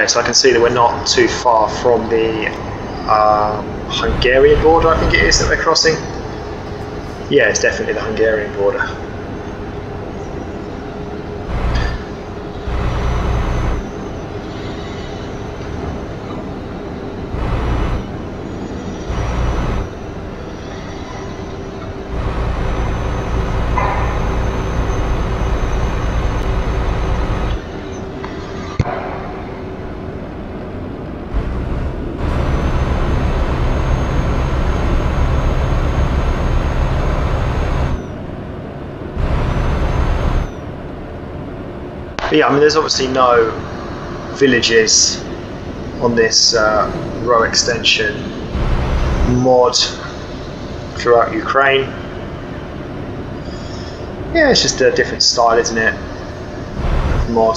Okay, so I can see that we're not too far from the um, Hungarian border, I think it is, that we're crossing. Yeah, it's definitely the Hungarian border. But yeah, I mean, there's obviously no villages on this uh, row extension mod throughout Ukraine. Yeah, it's just a different style, isn't it? Mod.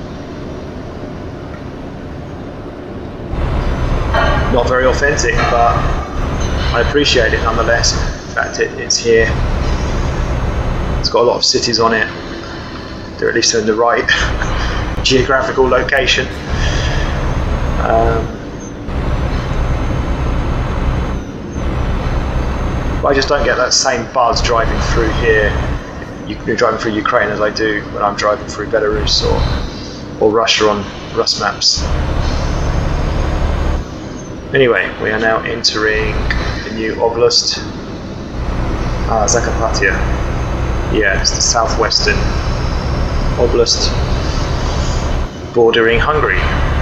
Not very authentic, but I appreciate it nonetheless. The fact it, it's here. It's got a lot of cities on it. They're at least in the right geographical location. Um, but I just don't get that same buzz driving through here, you, driving through Ukraine, as I do when I'm driving through Belarus or, or Russia on Rus maps. Anyway, we are now entering the new oblast, ah, Zakarpattia. Yeah, it's the southwestern oblast bordering Hungary.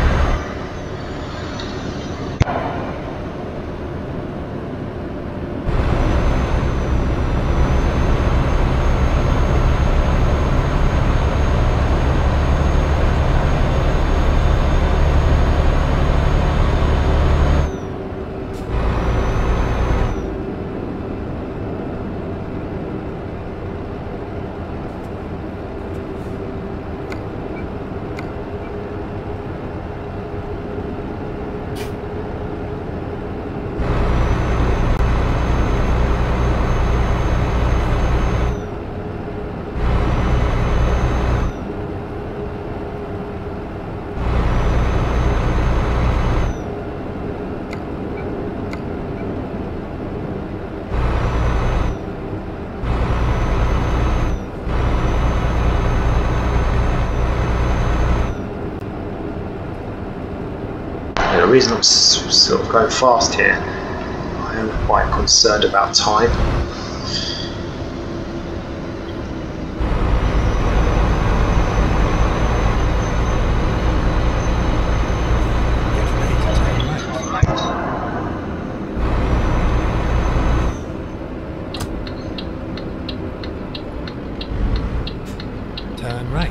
The reason I'm sort of going fast here, I am quite concerned about time. Turn right.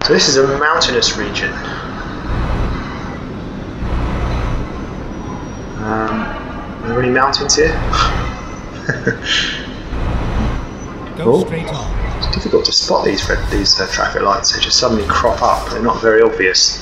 So this is a mountainous region. Um, are there any mountains here? Go Oh, straight on. it's difficult to spot these red, these uh, traffic lights. They just suddenly crop up. They're not very obvious.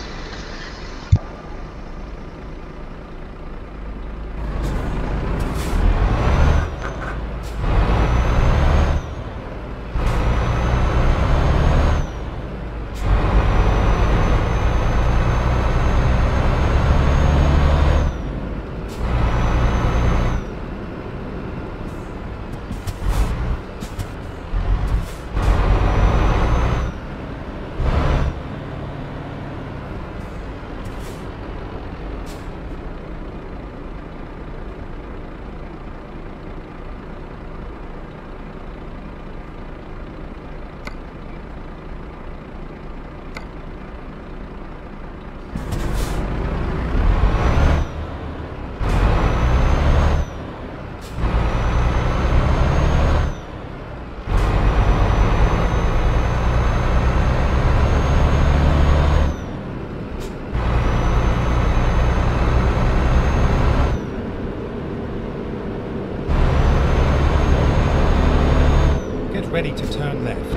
Ready to turn left.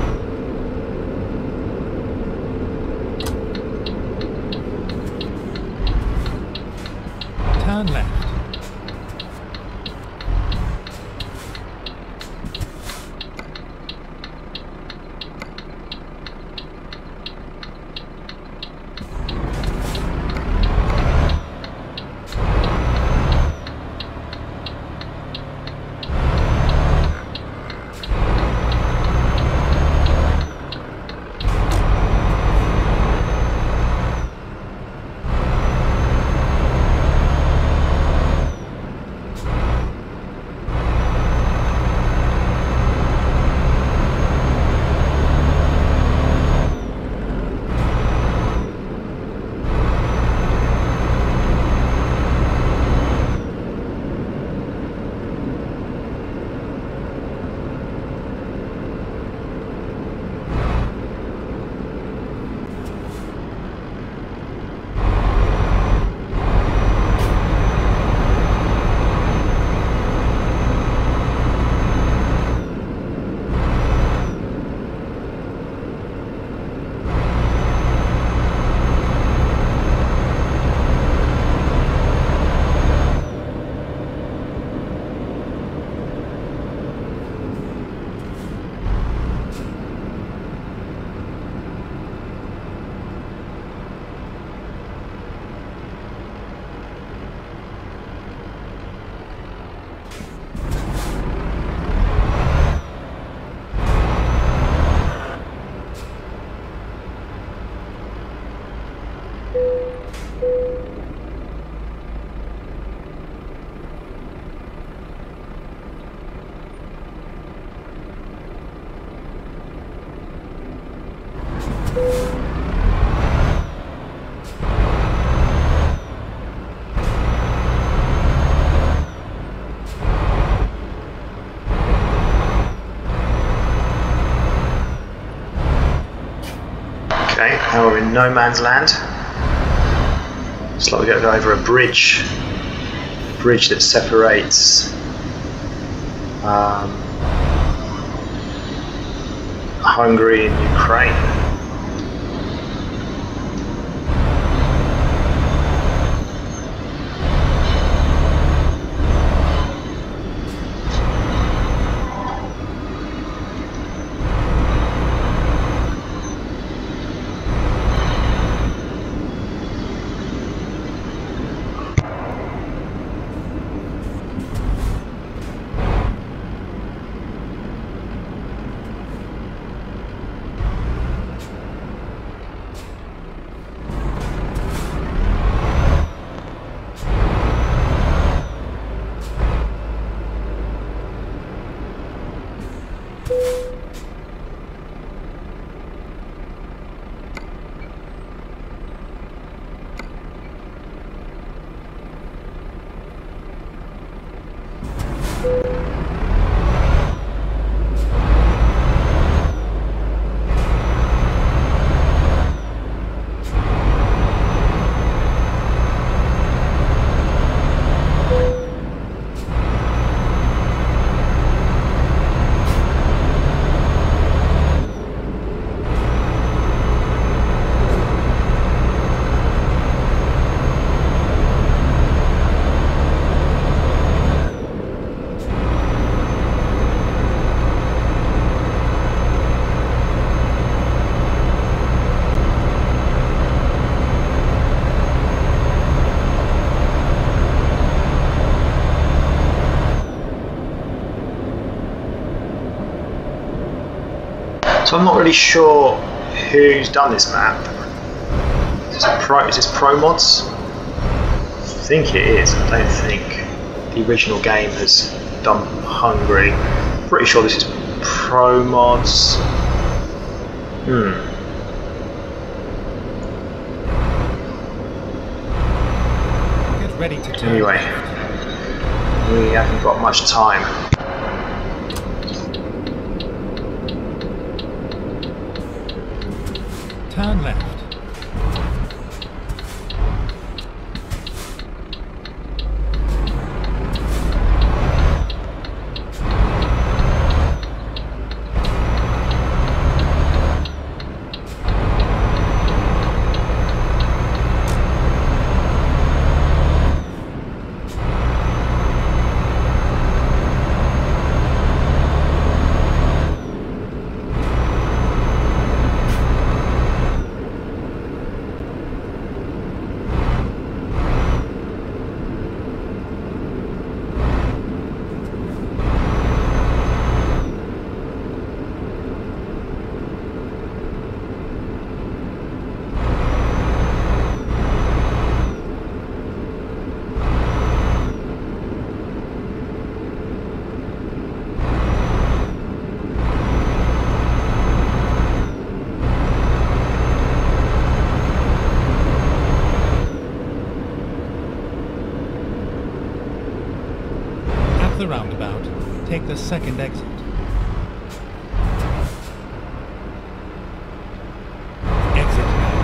Turn left. Okay, now we're in no man's land. It's like we're going to go over a bridge, a bridge that separates um, Hungary and Ukraine. So I'm not really sure who's done this map. Is this, pro, is this Pro Mods? I think it is. I don't think the original game has done Hungary. Pretty sure this is Pro Mods. Hmm. Get ready to turn. Anyway, we haven't got much time. Turn left. The roundabout. Take the second exit. Exit now.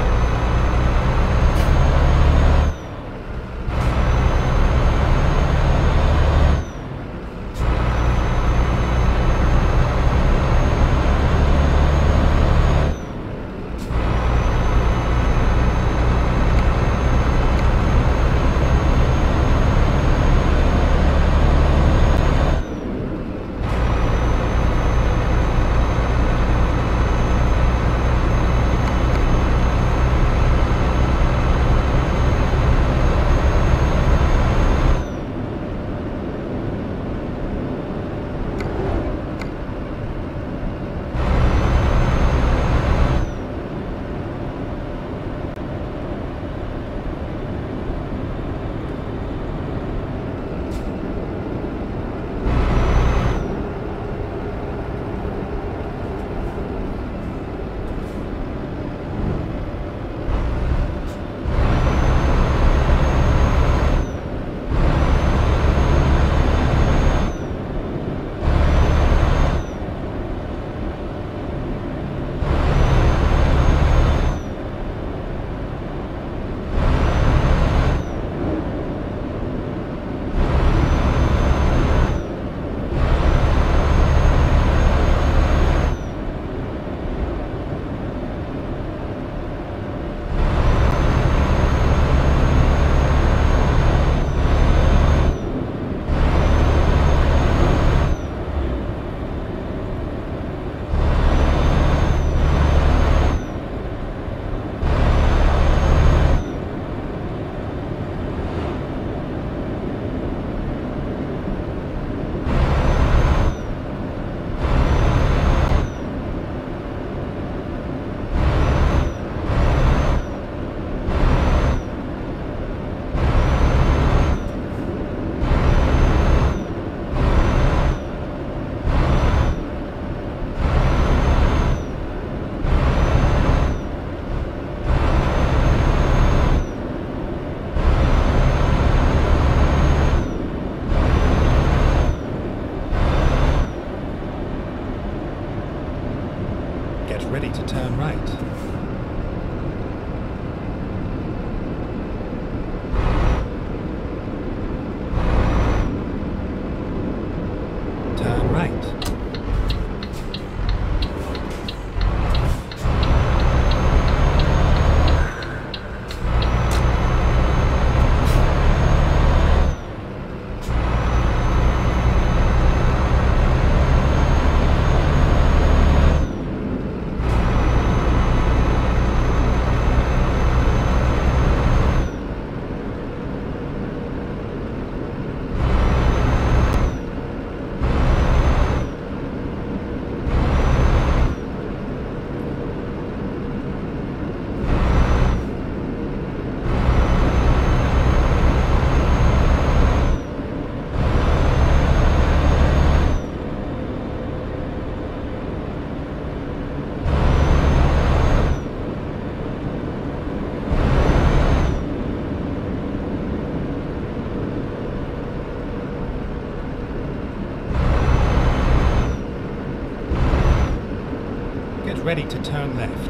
ready to turn left.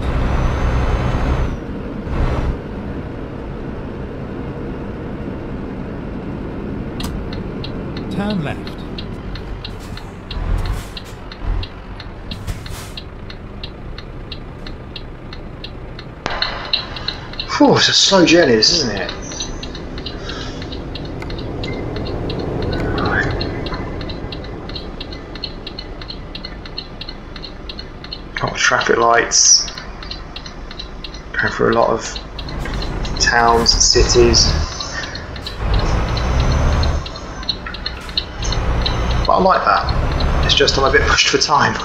Turn left. Phew, it's a slow journey, this, isn't it? Right. A lot of traffic lights. Going through a lot of towns and cities. But I like that. It's just I'm a bit pushed for time.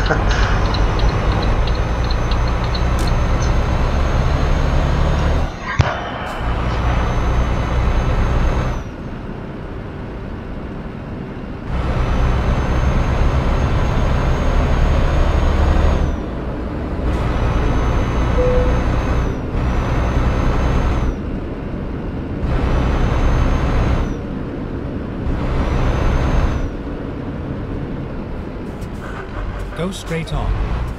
Go straight on.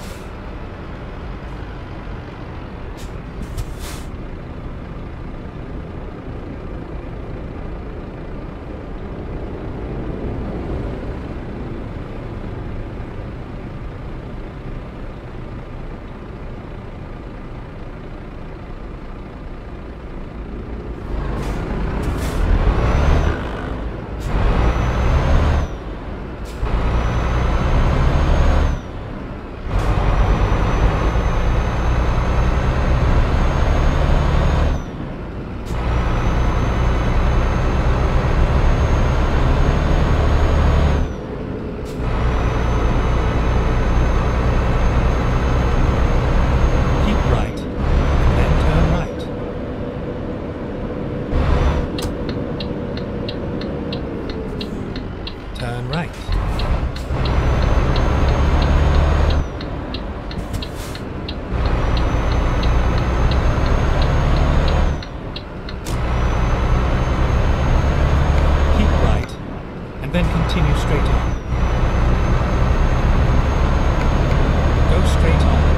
Turn right. Keep right, and then continue straight on. Go straight on.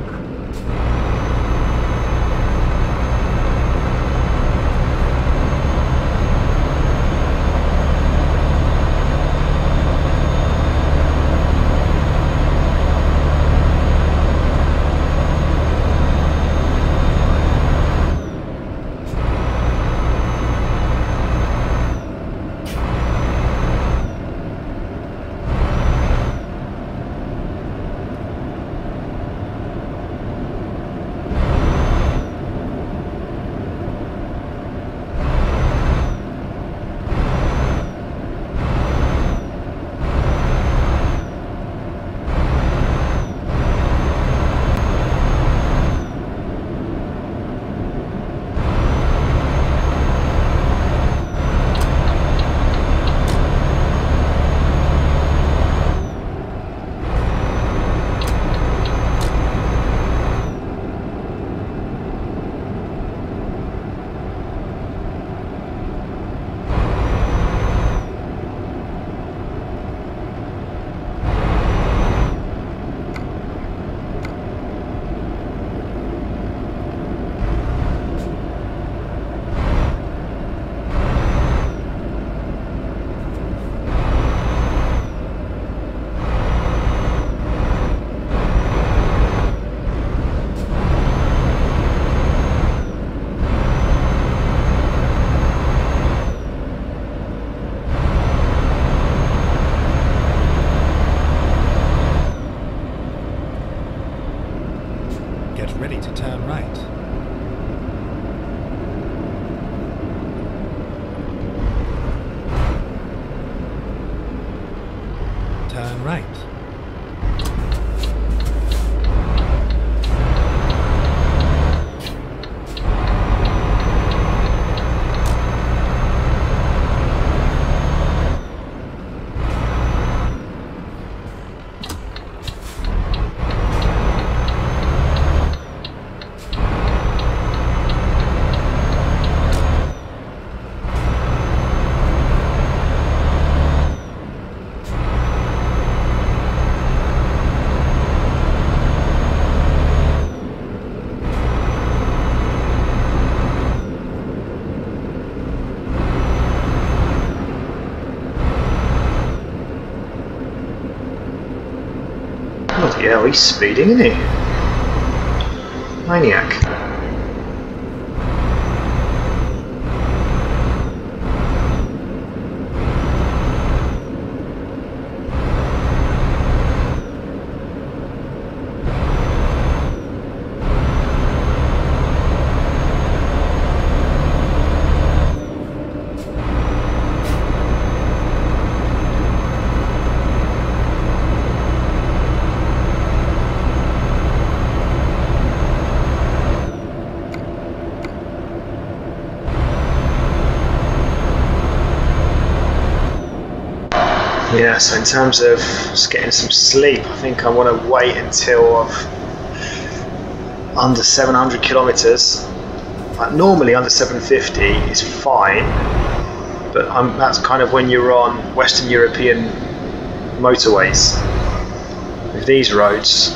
Get ready to turn right. Turn right. Bloody hell, he's speeding, isn't he? Maniac. Yeah, so in terms of just getting some sleep, I think I want to wait until I've under seven hundred kilometers. Like normally under seven fifty is fine, but I'm, that's kind of when you're on Western European motorways. With these roads,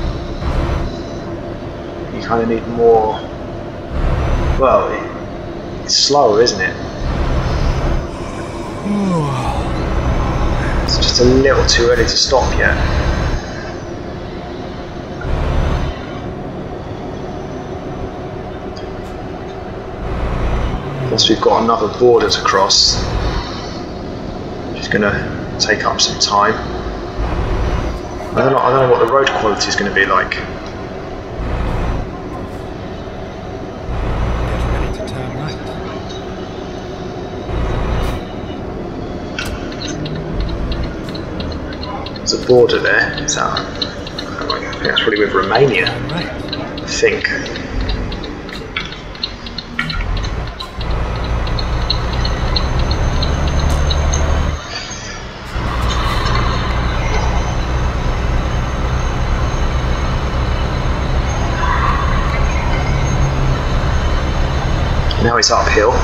you kind of need more. Well, it's slower, isn't it? It's just a little too early to stop yet. Plus we've got another border to cross, which is going to take up some time. I don't know, I don't know what the road quality is going to be like. Get ready to turn right. There's a border there. Is that? I think that's probably with Romania. Turn right. I think. Now it's uphill.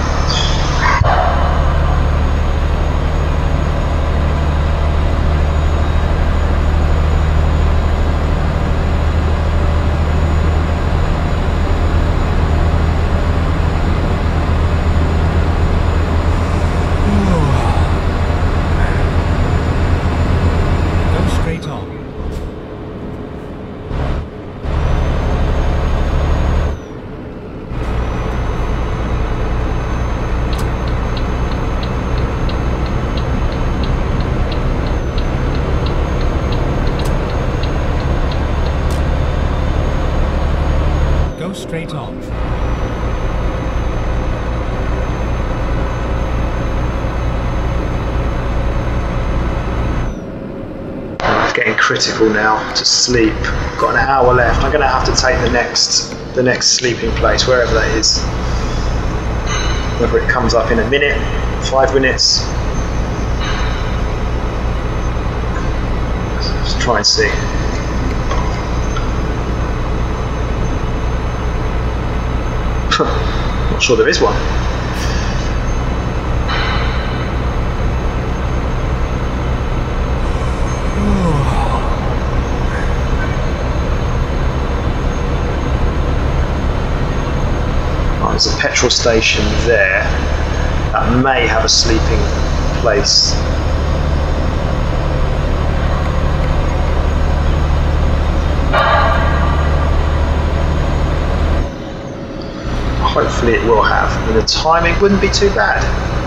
Straight on. I'm getting critical now to sleep. Got an hour left. I'm going to have to take the next, the next sleeping place, wherever that is. Whether it comes up in a minute, five minutes. Let's try and see. Not sure there is one. Oh, there's a petrol station there that may have a sleeping place. Hopefully it will have, and the timing wouldn't be too bad.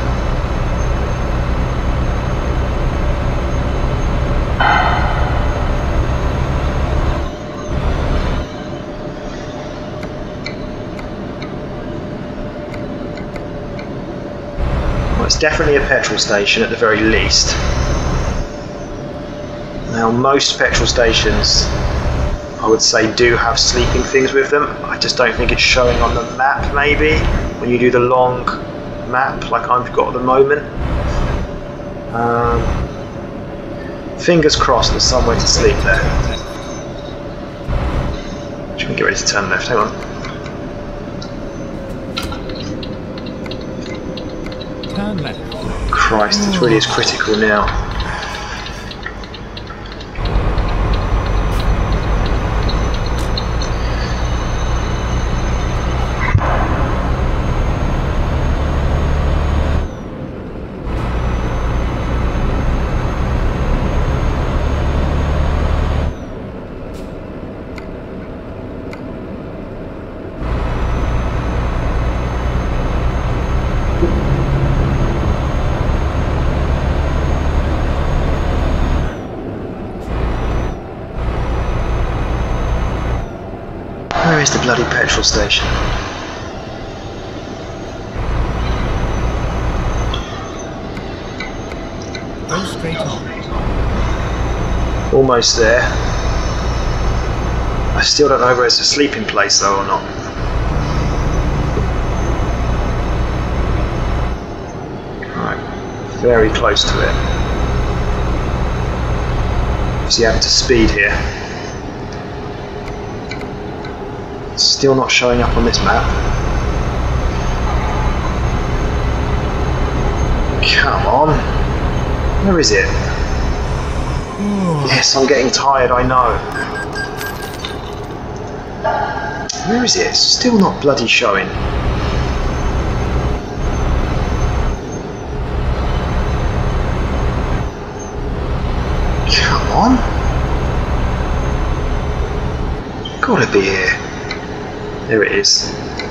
Well, it's definitely a petrol station at the very least. Now most petrol stations, I would say, do have sleeping things with them. I just don't think it's showing on the map, maybe, when you do the long map like I've got at the moment. Um, fingers crossed there's somewhere to sleep there. Should we get ready to turn left? Hang on. Turn left. Christ, it really is critical now. bloody petrol station? Go straight on. Almost there. I still don't know whether it's a sleeping place though or not. Right, very close to it. Obviously having to speed here. It's still not showing up on this map. Come on. Where is it? Yes, I'm getting tired, I know. Where is it? It's still not bloody showing. Come on. Gotta be here. There it is.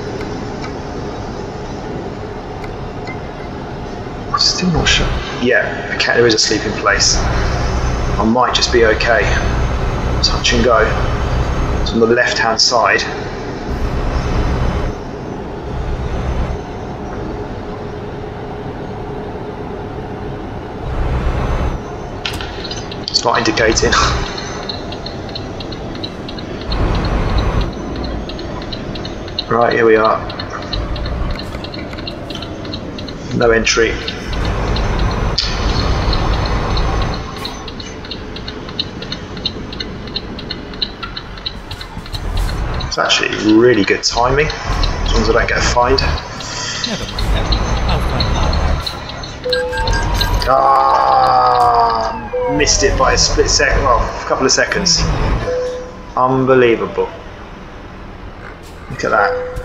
Still not sure. Yeah, okay, there is a sleeping place. I might just be okay. Touch and go. It's on the left hand side. It's not indicating. Right, here we are. No entry. It's actually really good timing, as long as I don't get a fine. Never mind. I'll find Ah, missed it by a split second, well, a couple of seconds. Unbelievable. Look at that.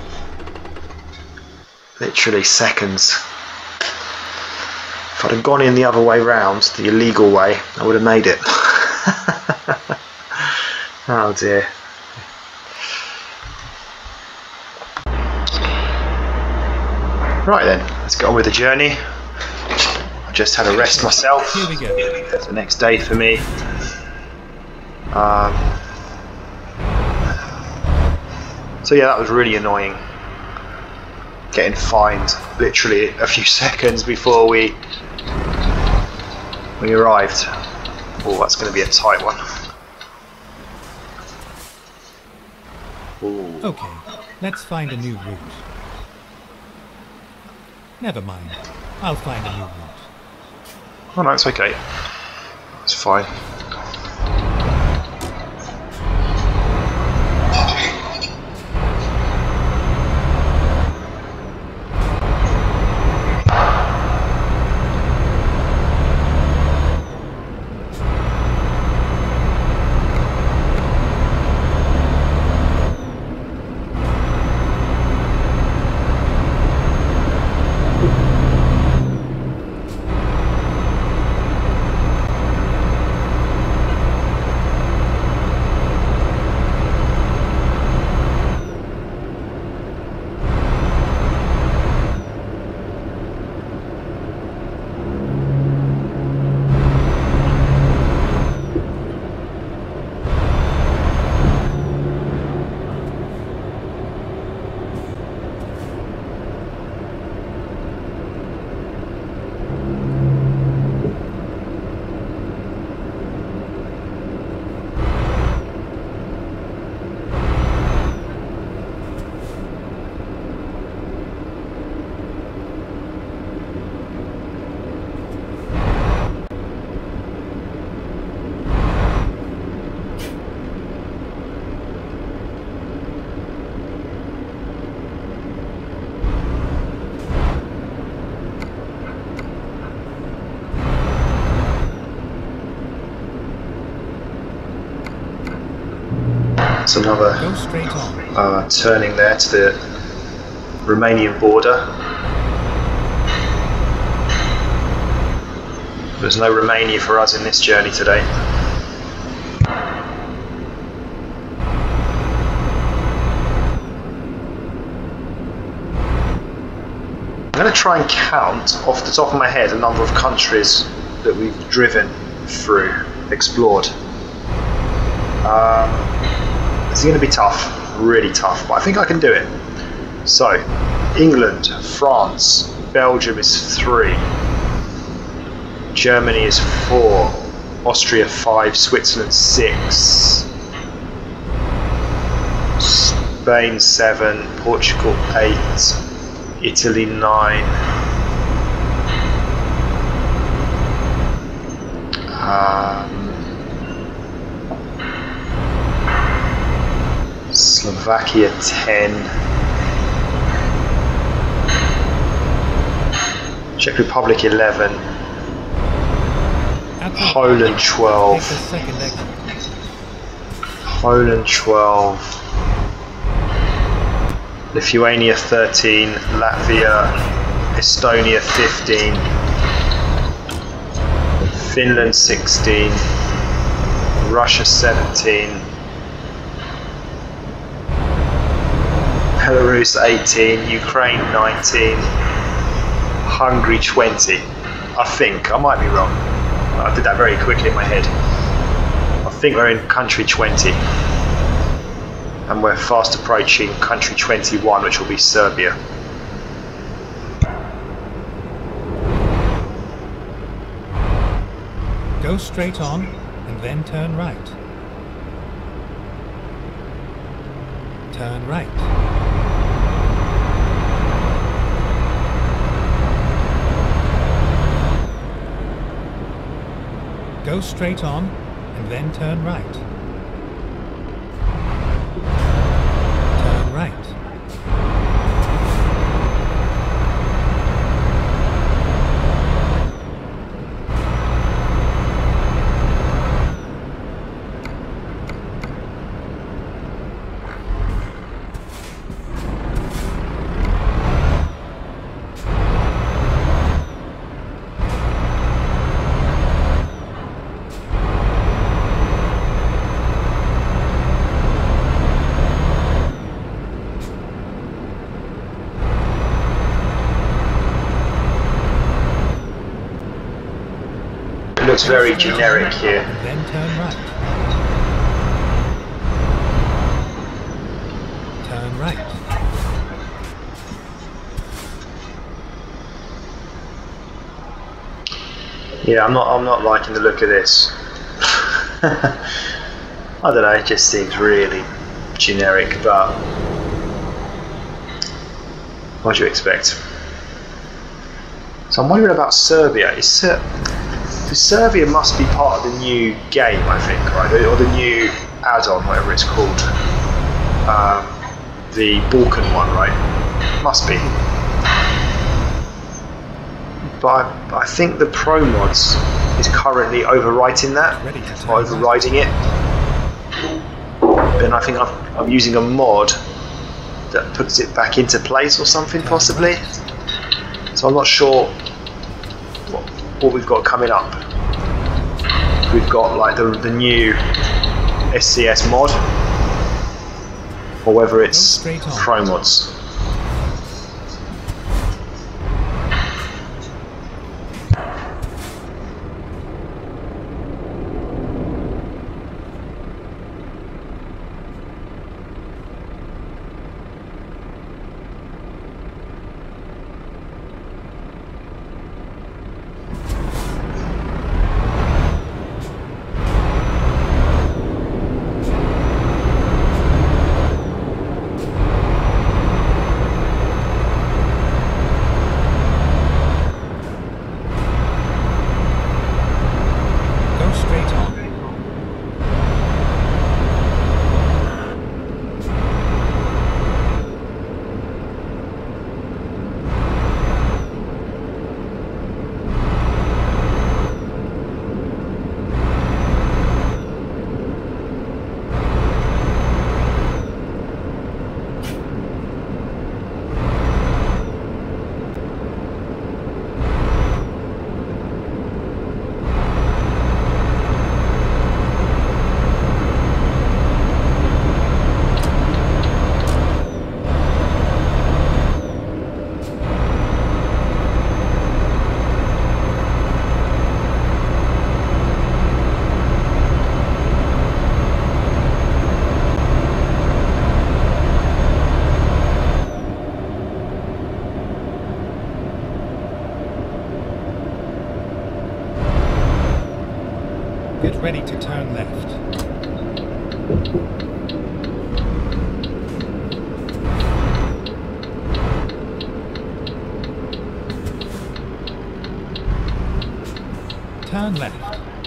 Literally seconds. If I'd have gone in the other way round, the illegal way, I would have made it. Oh dear. Right then, let's get on with the journey. I just had a rest myself. Here we go. It's the next day for me. Um, so yeah, that was really annoying. Getting fined literally a few seconds before we we arrived. Oh, that's going to be a tight one. Ooh. Okay, let's find a new route. Never mind. I'll find a new route. Oh no, it's okay. It's fine. It's another Go straight on. uh, turning there to the Romanian border. There's no Romania for us in this journey today. I'm going to try and count off the top of my head a number of countries that we've driven through, explored. Um, it's going to be tough. really tough, but I think I can do it. So, England, France, Belgium is three, Germany is four, Austria five, Switzerland six, Spain seven, Portugal eight, Italy nine, um, Slovakia ten, Czech Republic eleven, Poland twelve, Poland twelve, Lithuania thirteen, Latvia, Estonia fifteen, Finland sixteen, Russia seventeen, Belarus eighteen, Ukraine nineteen, Hungary twenty. I think, I might be wrong. I did that very quickly in my head. I think we're in country twenty. And we're fast approaching country twenty-one, which will be Serbia. Go straight on and then turn right. Turn right. Go straight on and then turn right. Turn right. It looks very generic here. Then turn right. Turn right. Yeah, I'm not I'm not liking the look of this. I don't know, it just seems really generic, but what do you expect? So I'm wondering about Serbia. Is Ser Serbia must be part of the new game, I think, right? Or the new add-on, whatever it's called. Um, the Balkan one, right? Must be. But I, I think the Pro Mods is currently overwriting that, or overriding it. Then I think I'm, I'm using a mod that puts it back into place or something, possibly. So I'm not sure what, what we've got coming up. We've got like the, the new S C S mod, or whether it's Pro Mods. Get ready to turn left. Turn left.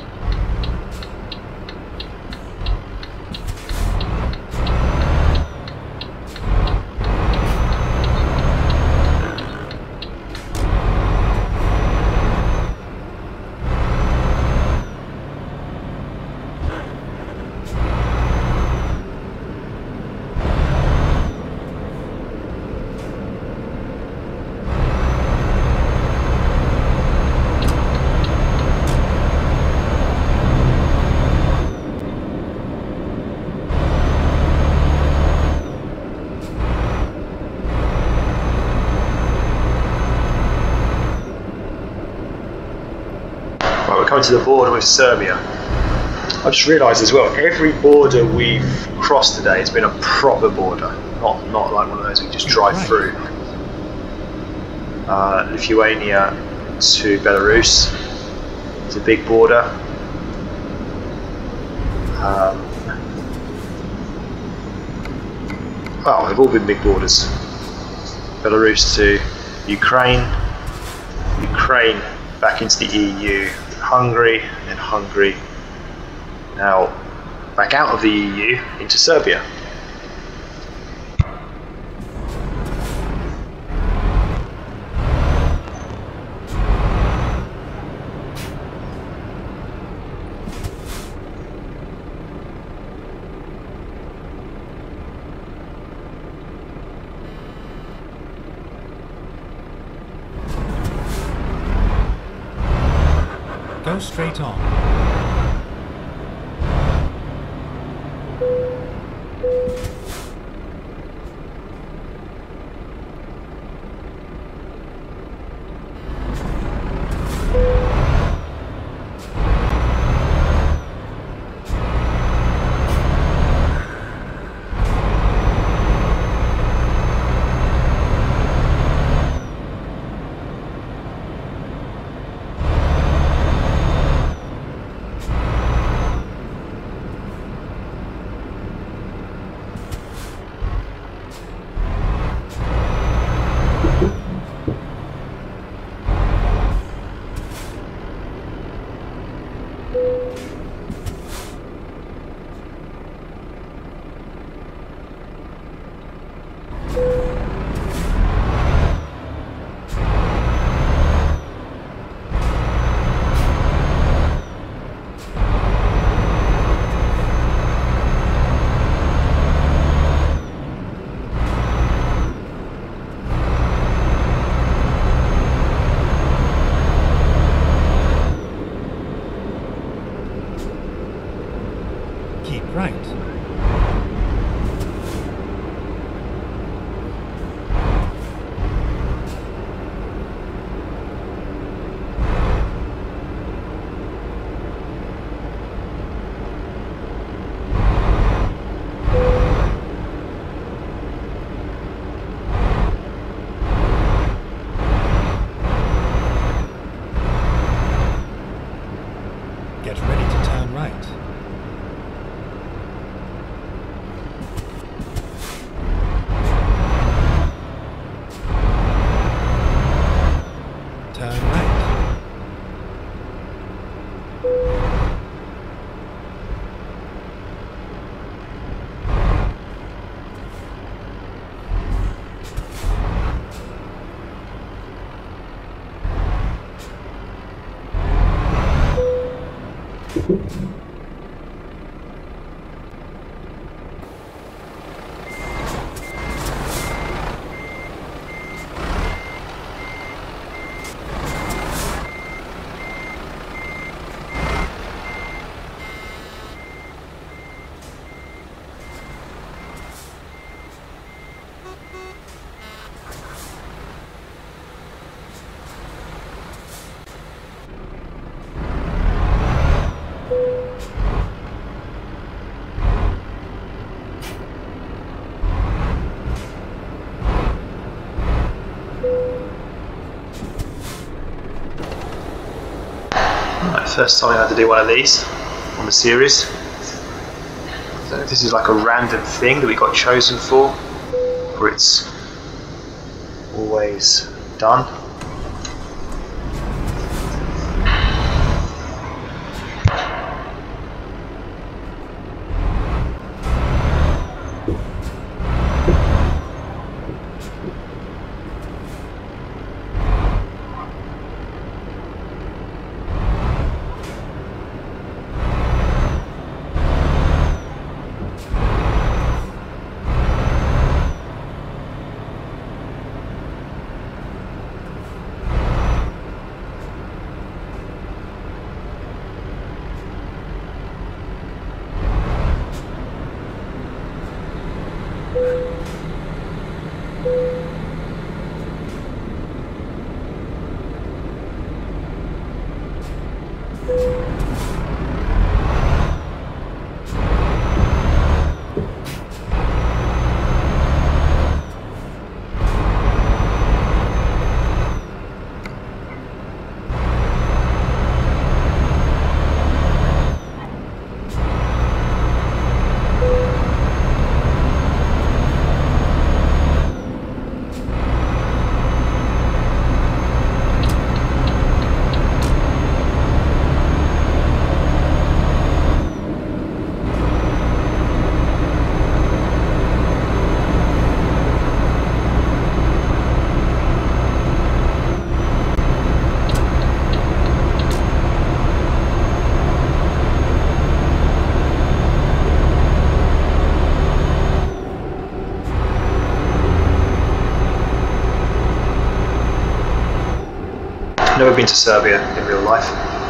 Coming to the border with Serbia. I just realised as well, every border we've crossed today has been a proper border, not not like one of those we just drive Right. through. Uh, Lithuania to Belarus is a big border. Um, well, they've all been big borders. Belarus to Ukraine, Ukraine back into the E U. Hungary, and Hungary now back out of the E U into Serbia. Go straight on. Keep right. Get ready to turn right. Turn right. First time I had to do one of these. on the series. I don't know if this is like a random thing that we got chosen for, or it's always done. Never been to Serbia in real life.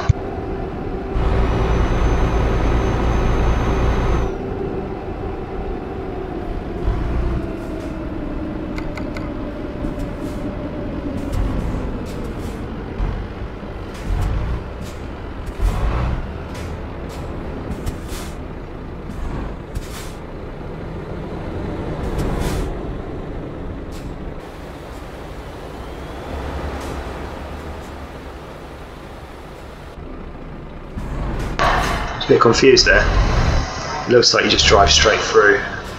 A bit confused there. It looks like you just drive straight through.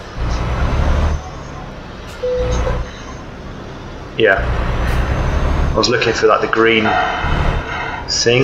Yeah. I was looking for like the green thing.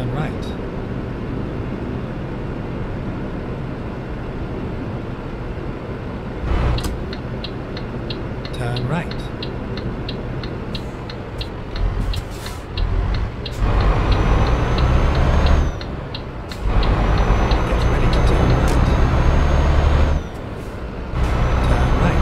Turn right. Turn right. Get ready to turn right. Turn right.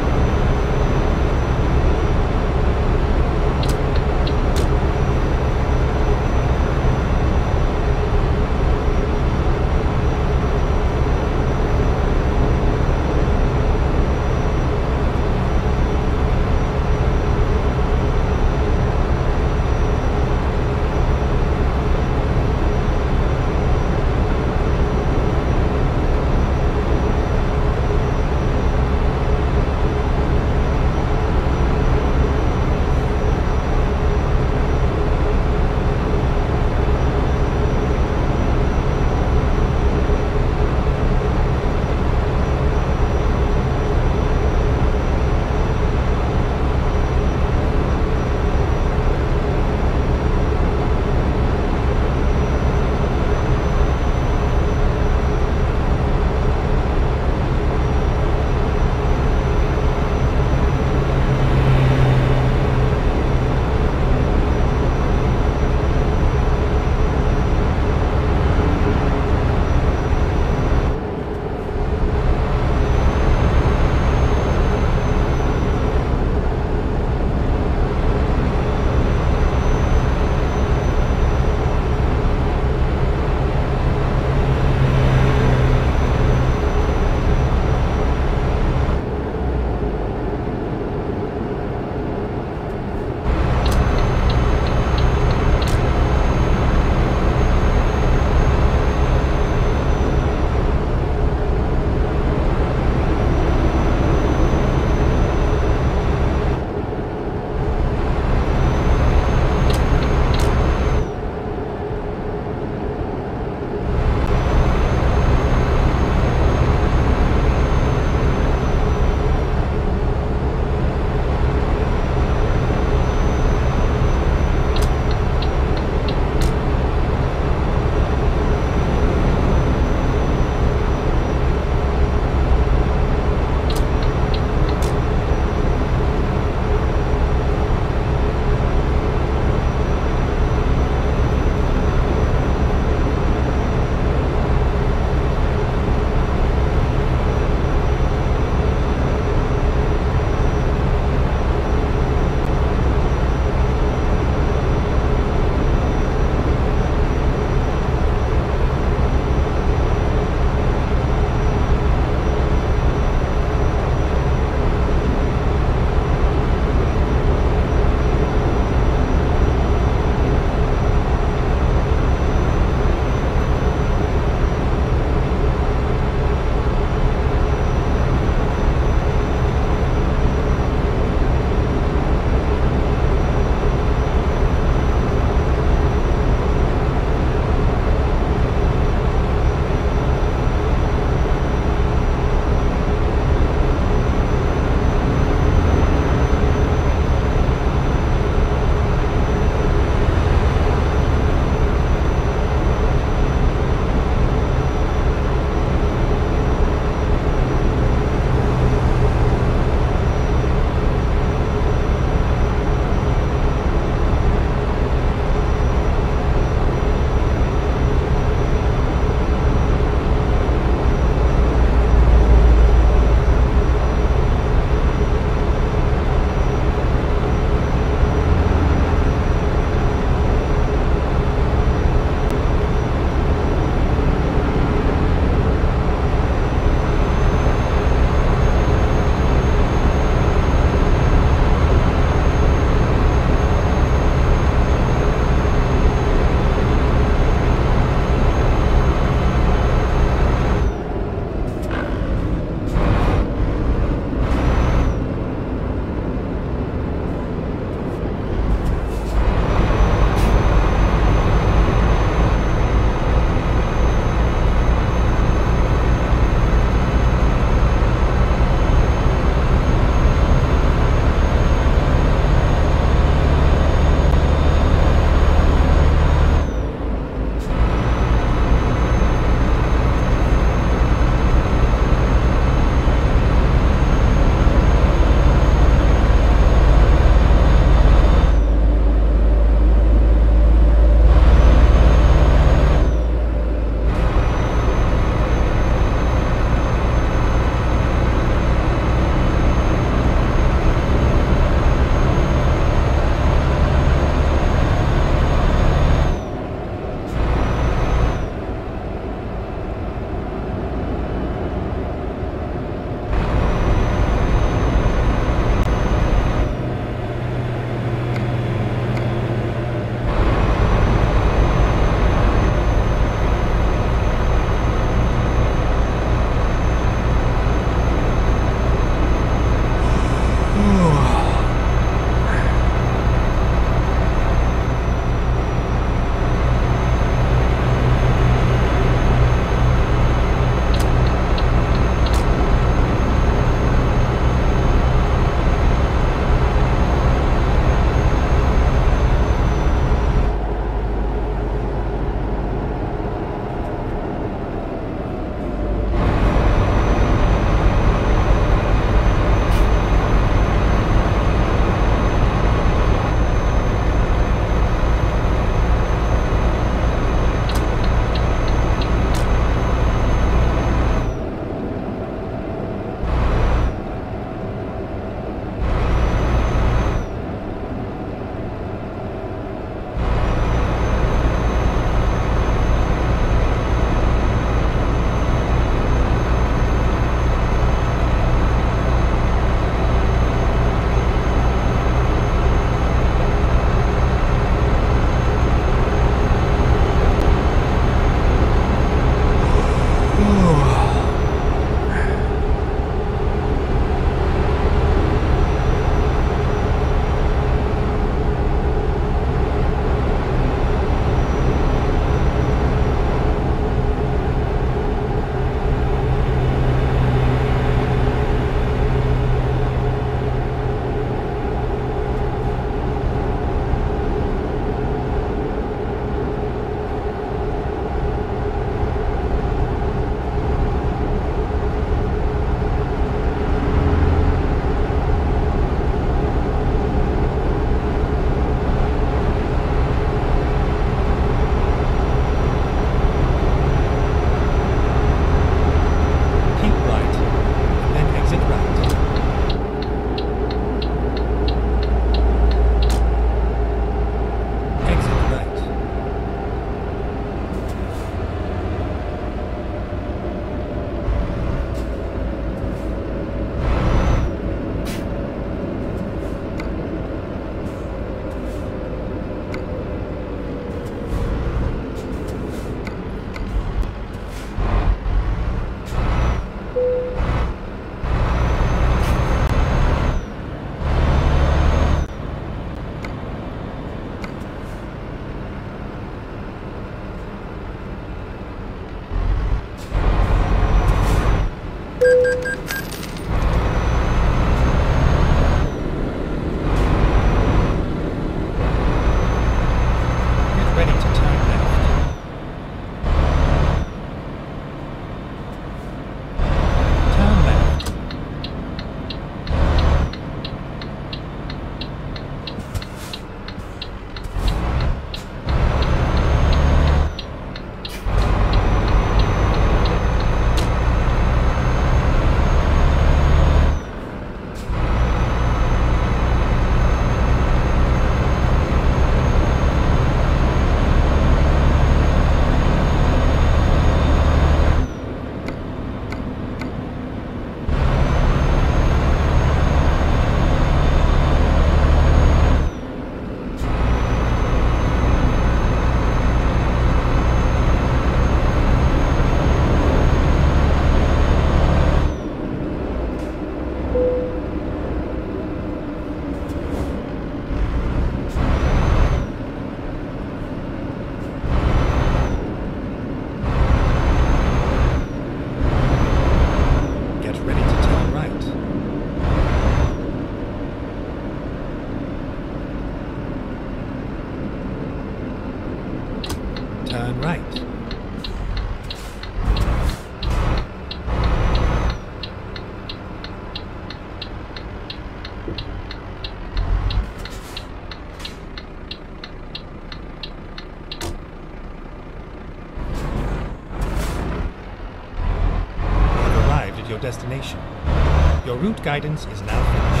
Your route guidance is now finished.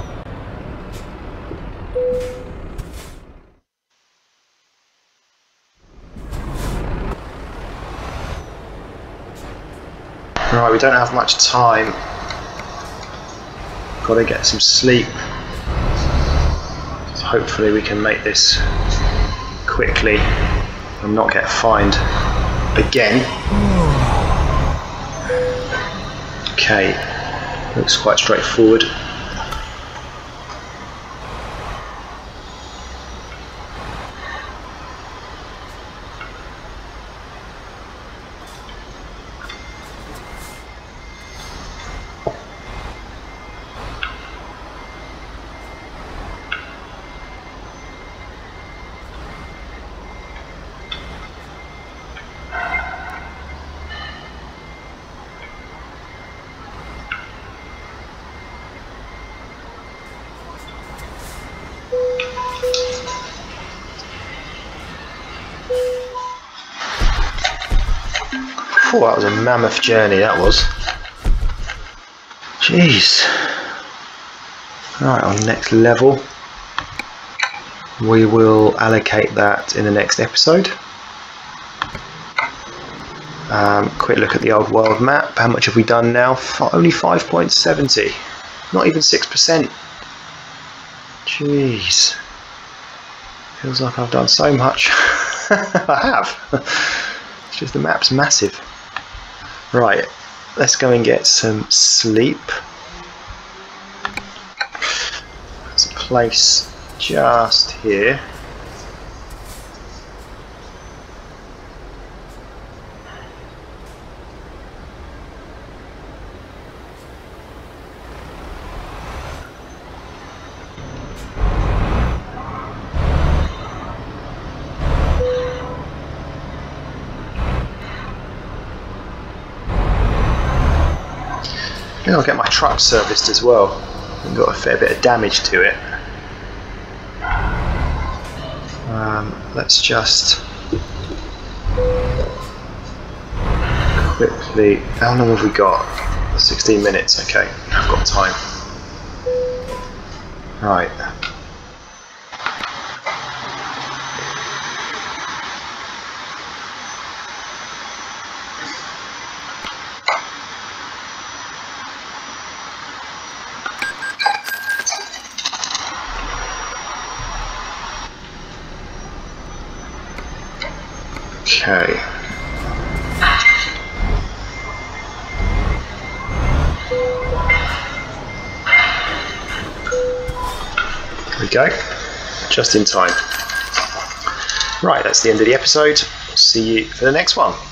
Right, we don't have much time. Got to get some sleep. So hopefully we can make this quickly and not get fined again. Okay, looks quite straightforward. Oh, that was a mammoth journey, that was. Jeez. Right, on next level. We will allocate that in the next episode. Um, quick look at the old world map. How much have we done now? F only five point seven zero. Not even six percent. Jeez. Feels like I've done so much. I have. It's just the map's massive. Right, let's go and get some sleep. There's a place just here. I think I'll get my truck serviced as well. I've got a fair bit of damage to it. Um, let's just quickly. How long have we got? sixteen minutes. Okay, I've got time. Right. Okay. There we go. Just in time. Right, that's the end of the episode. See you for the next one.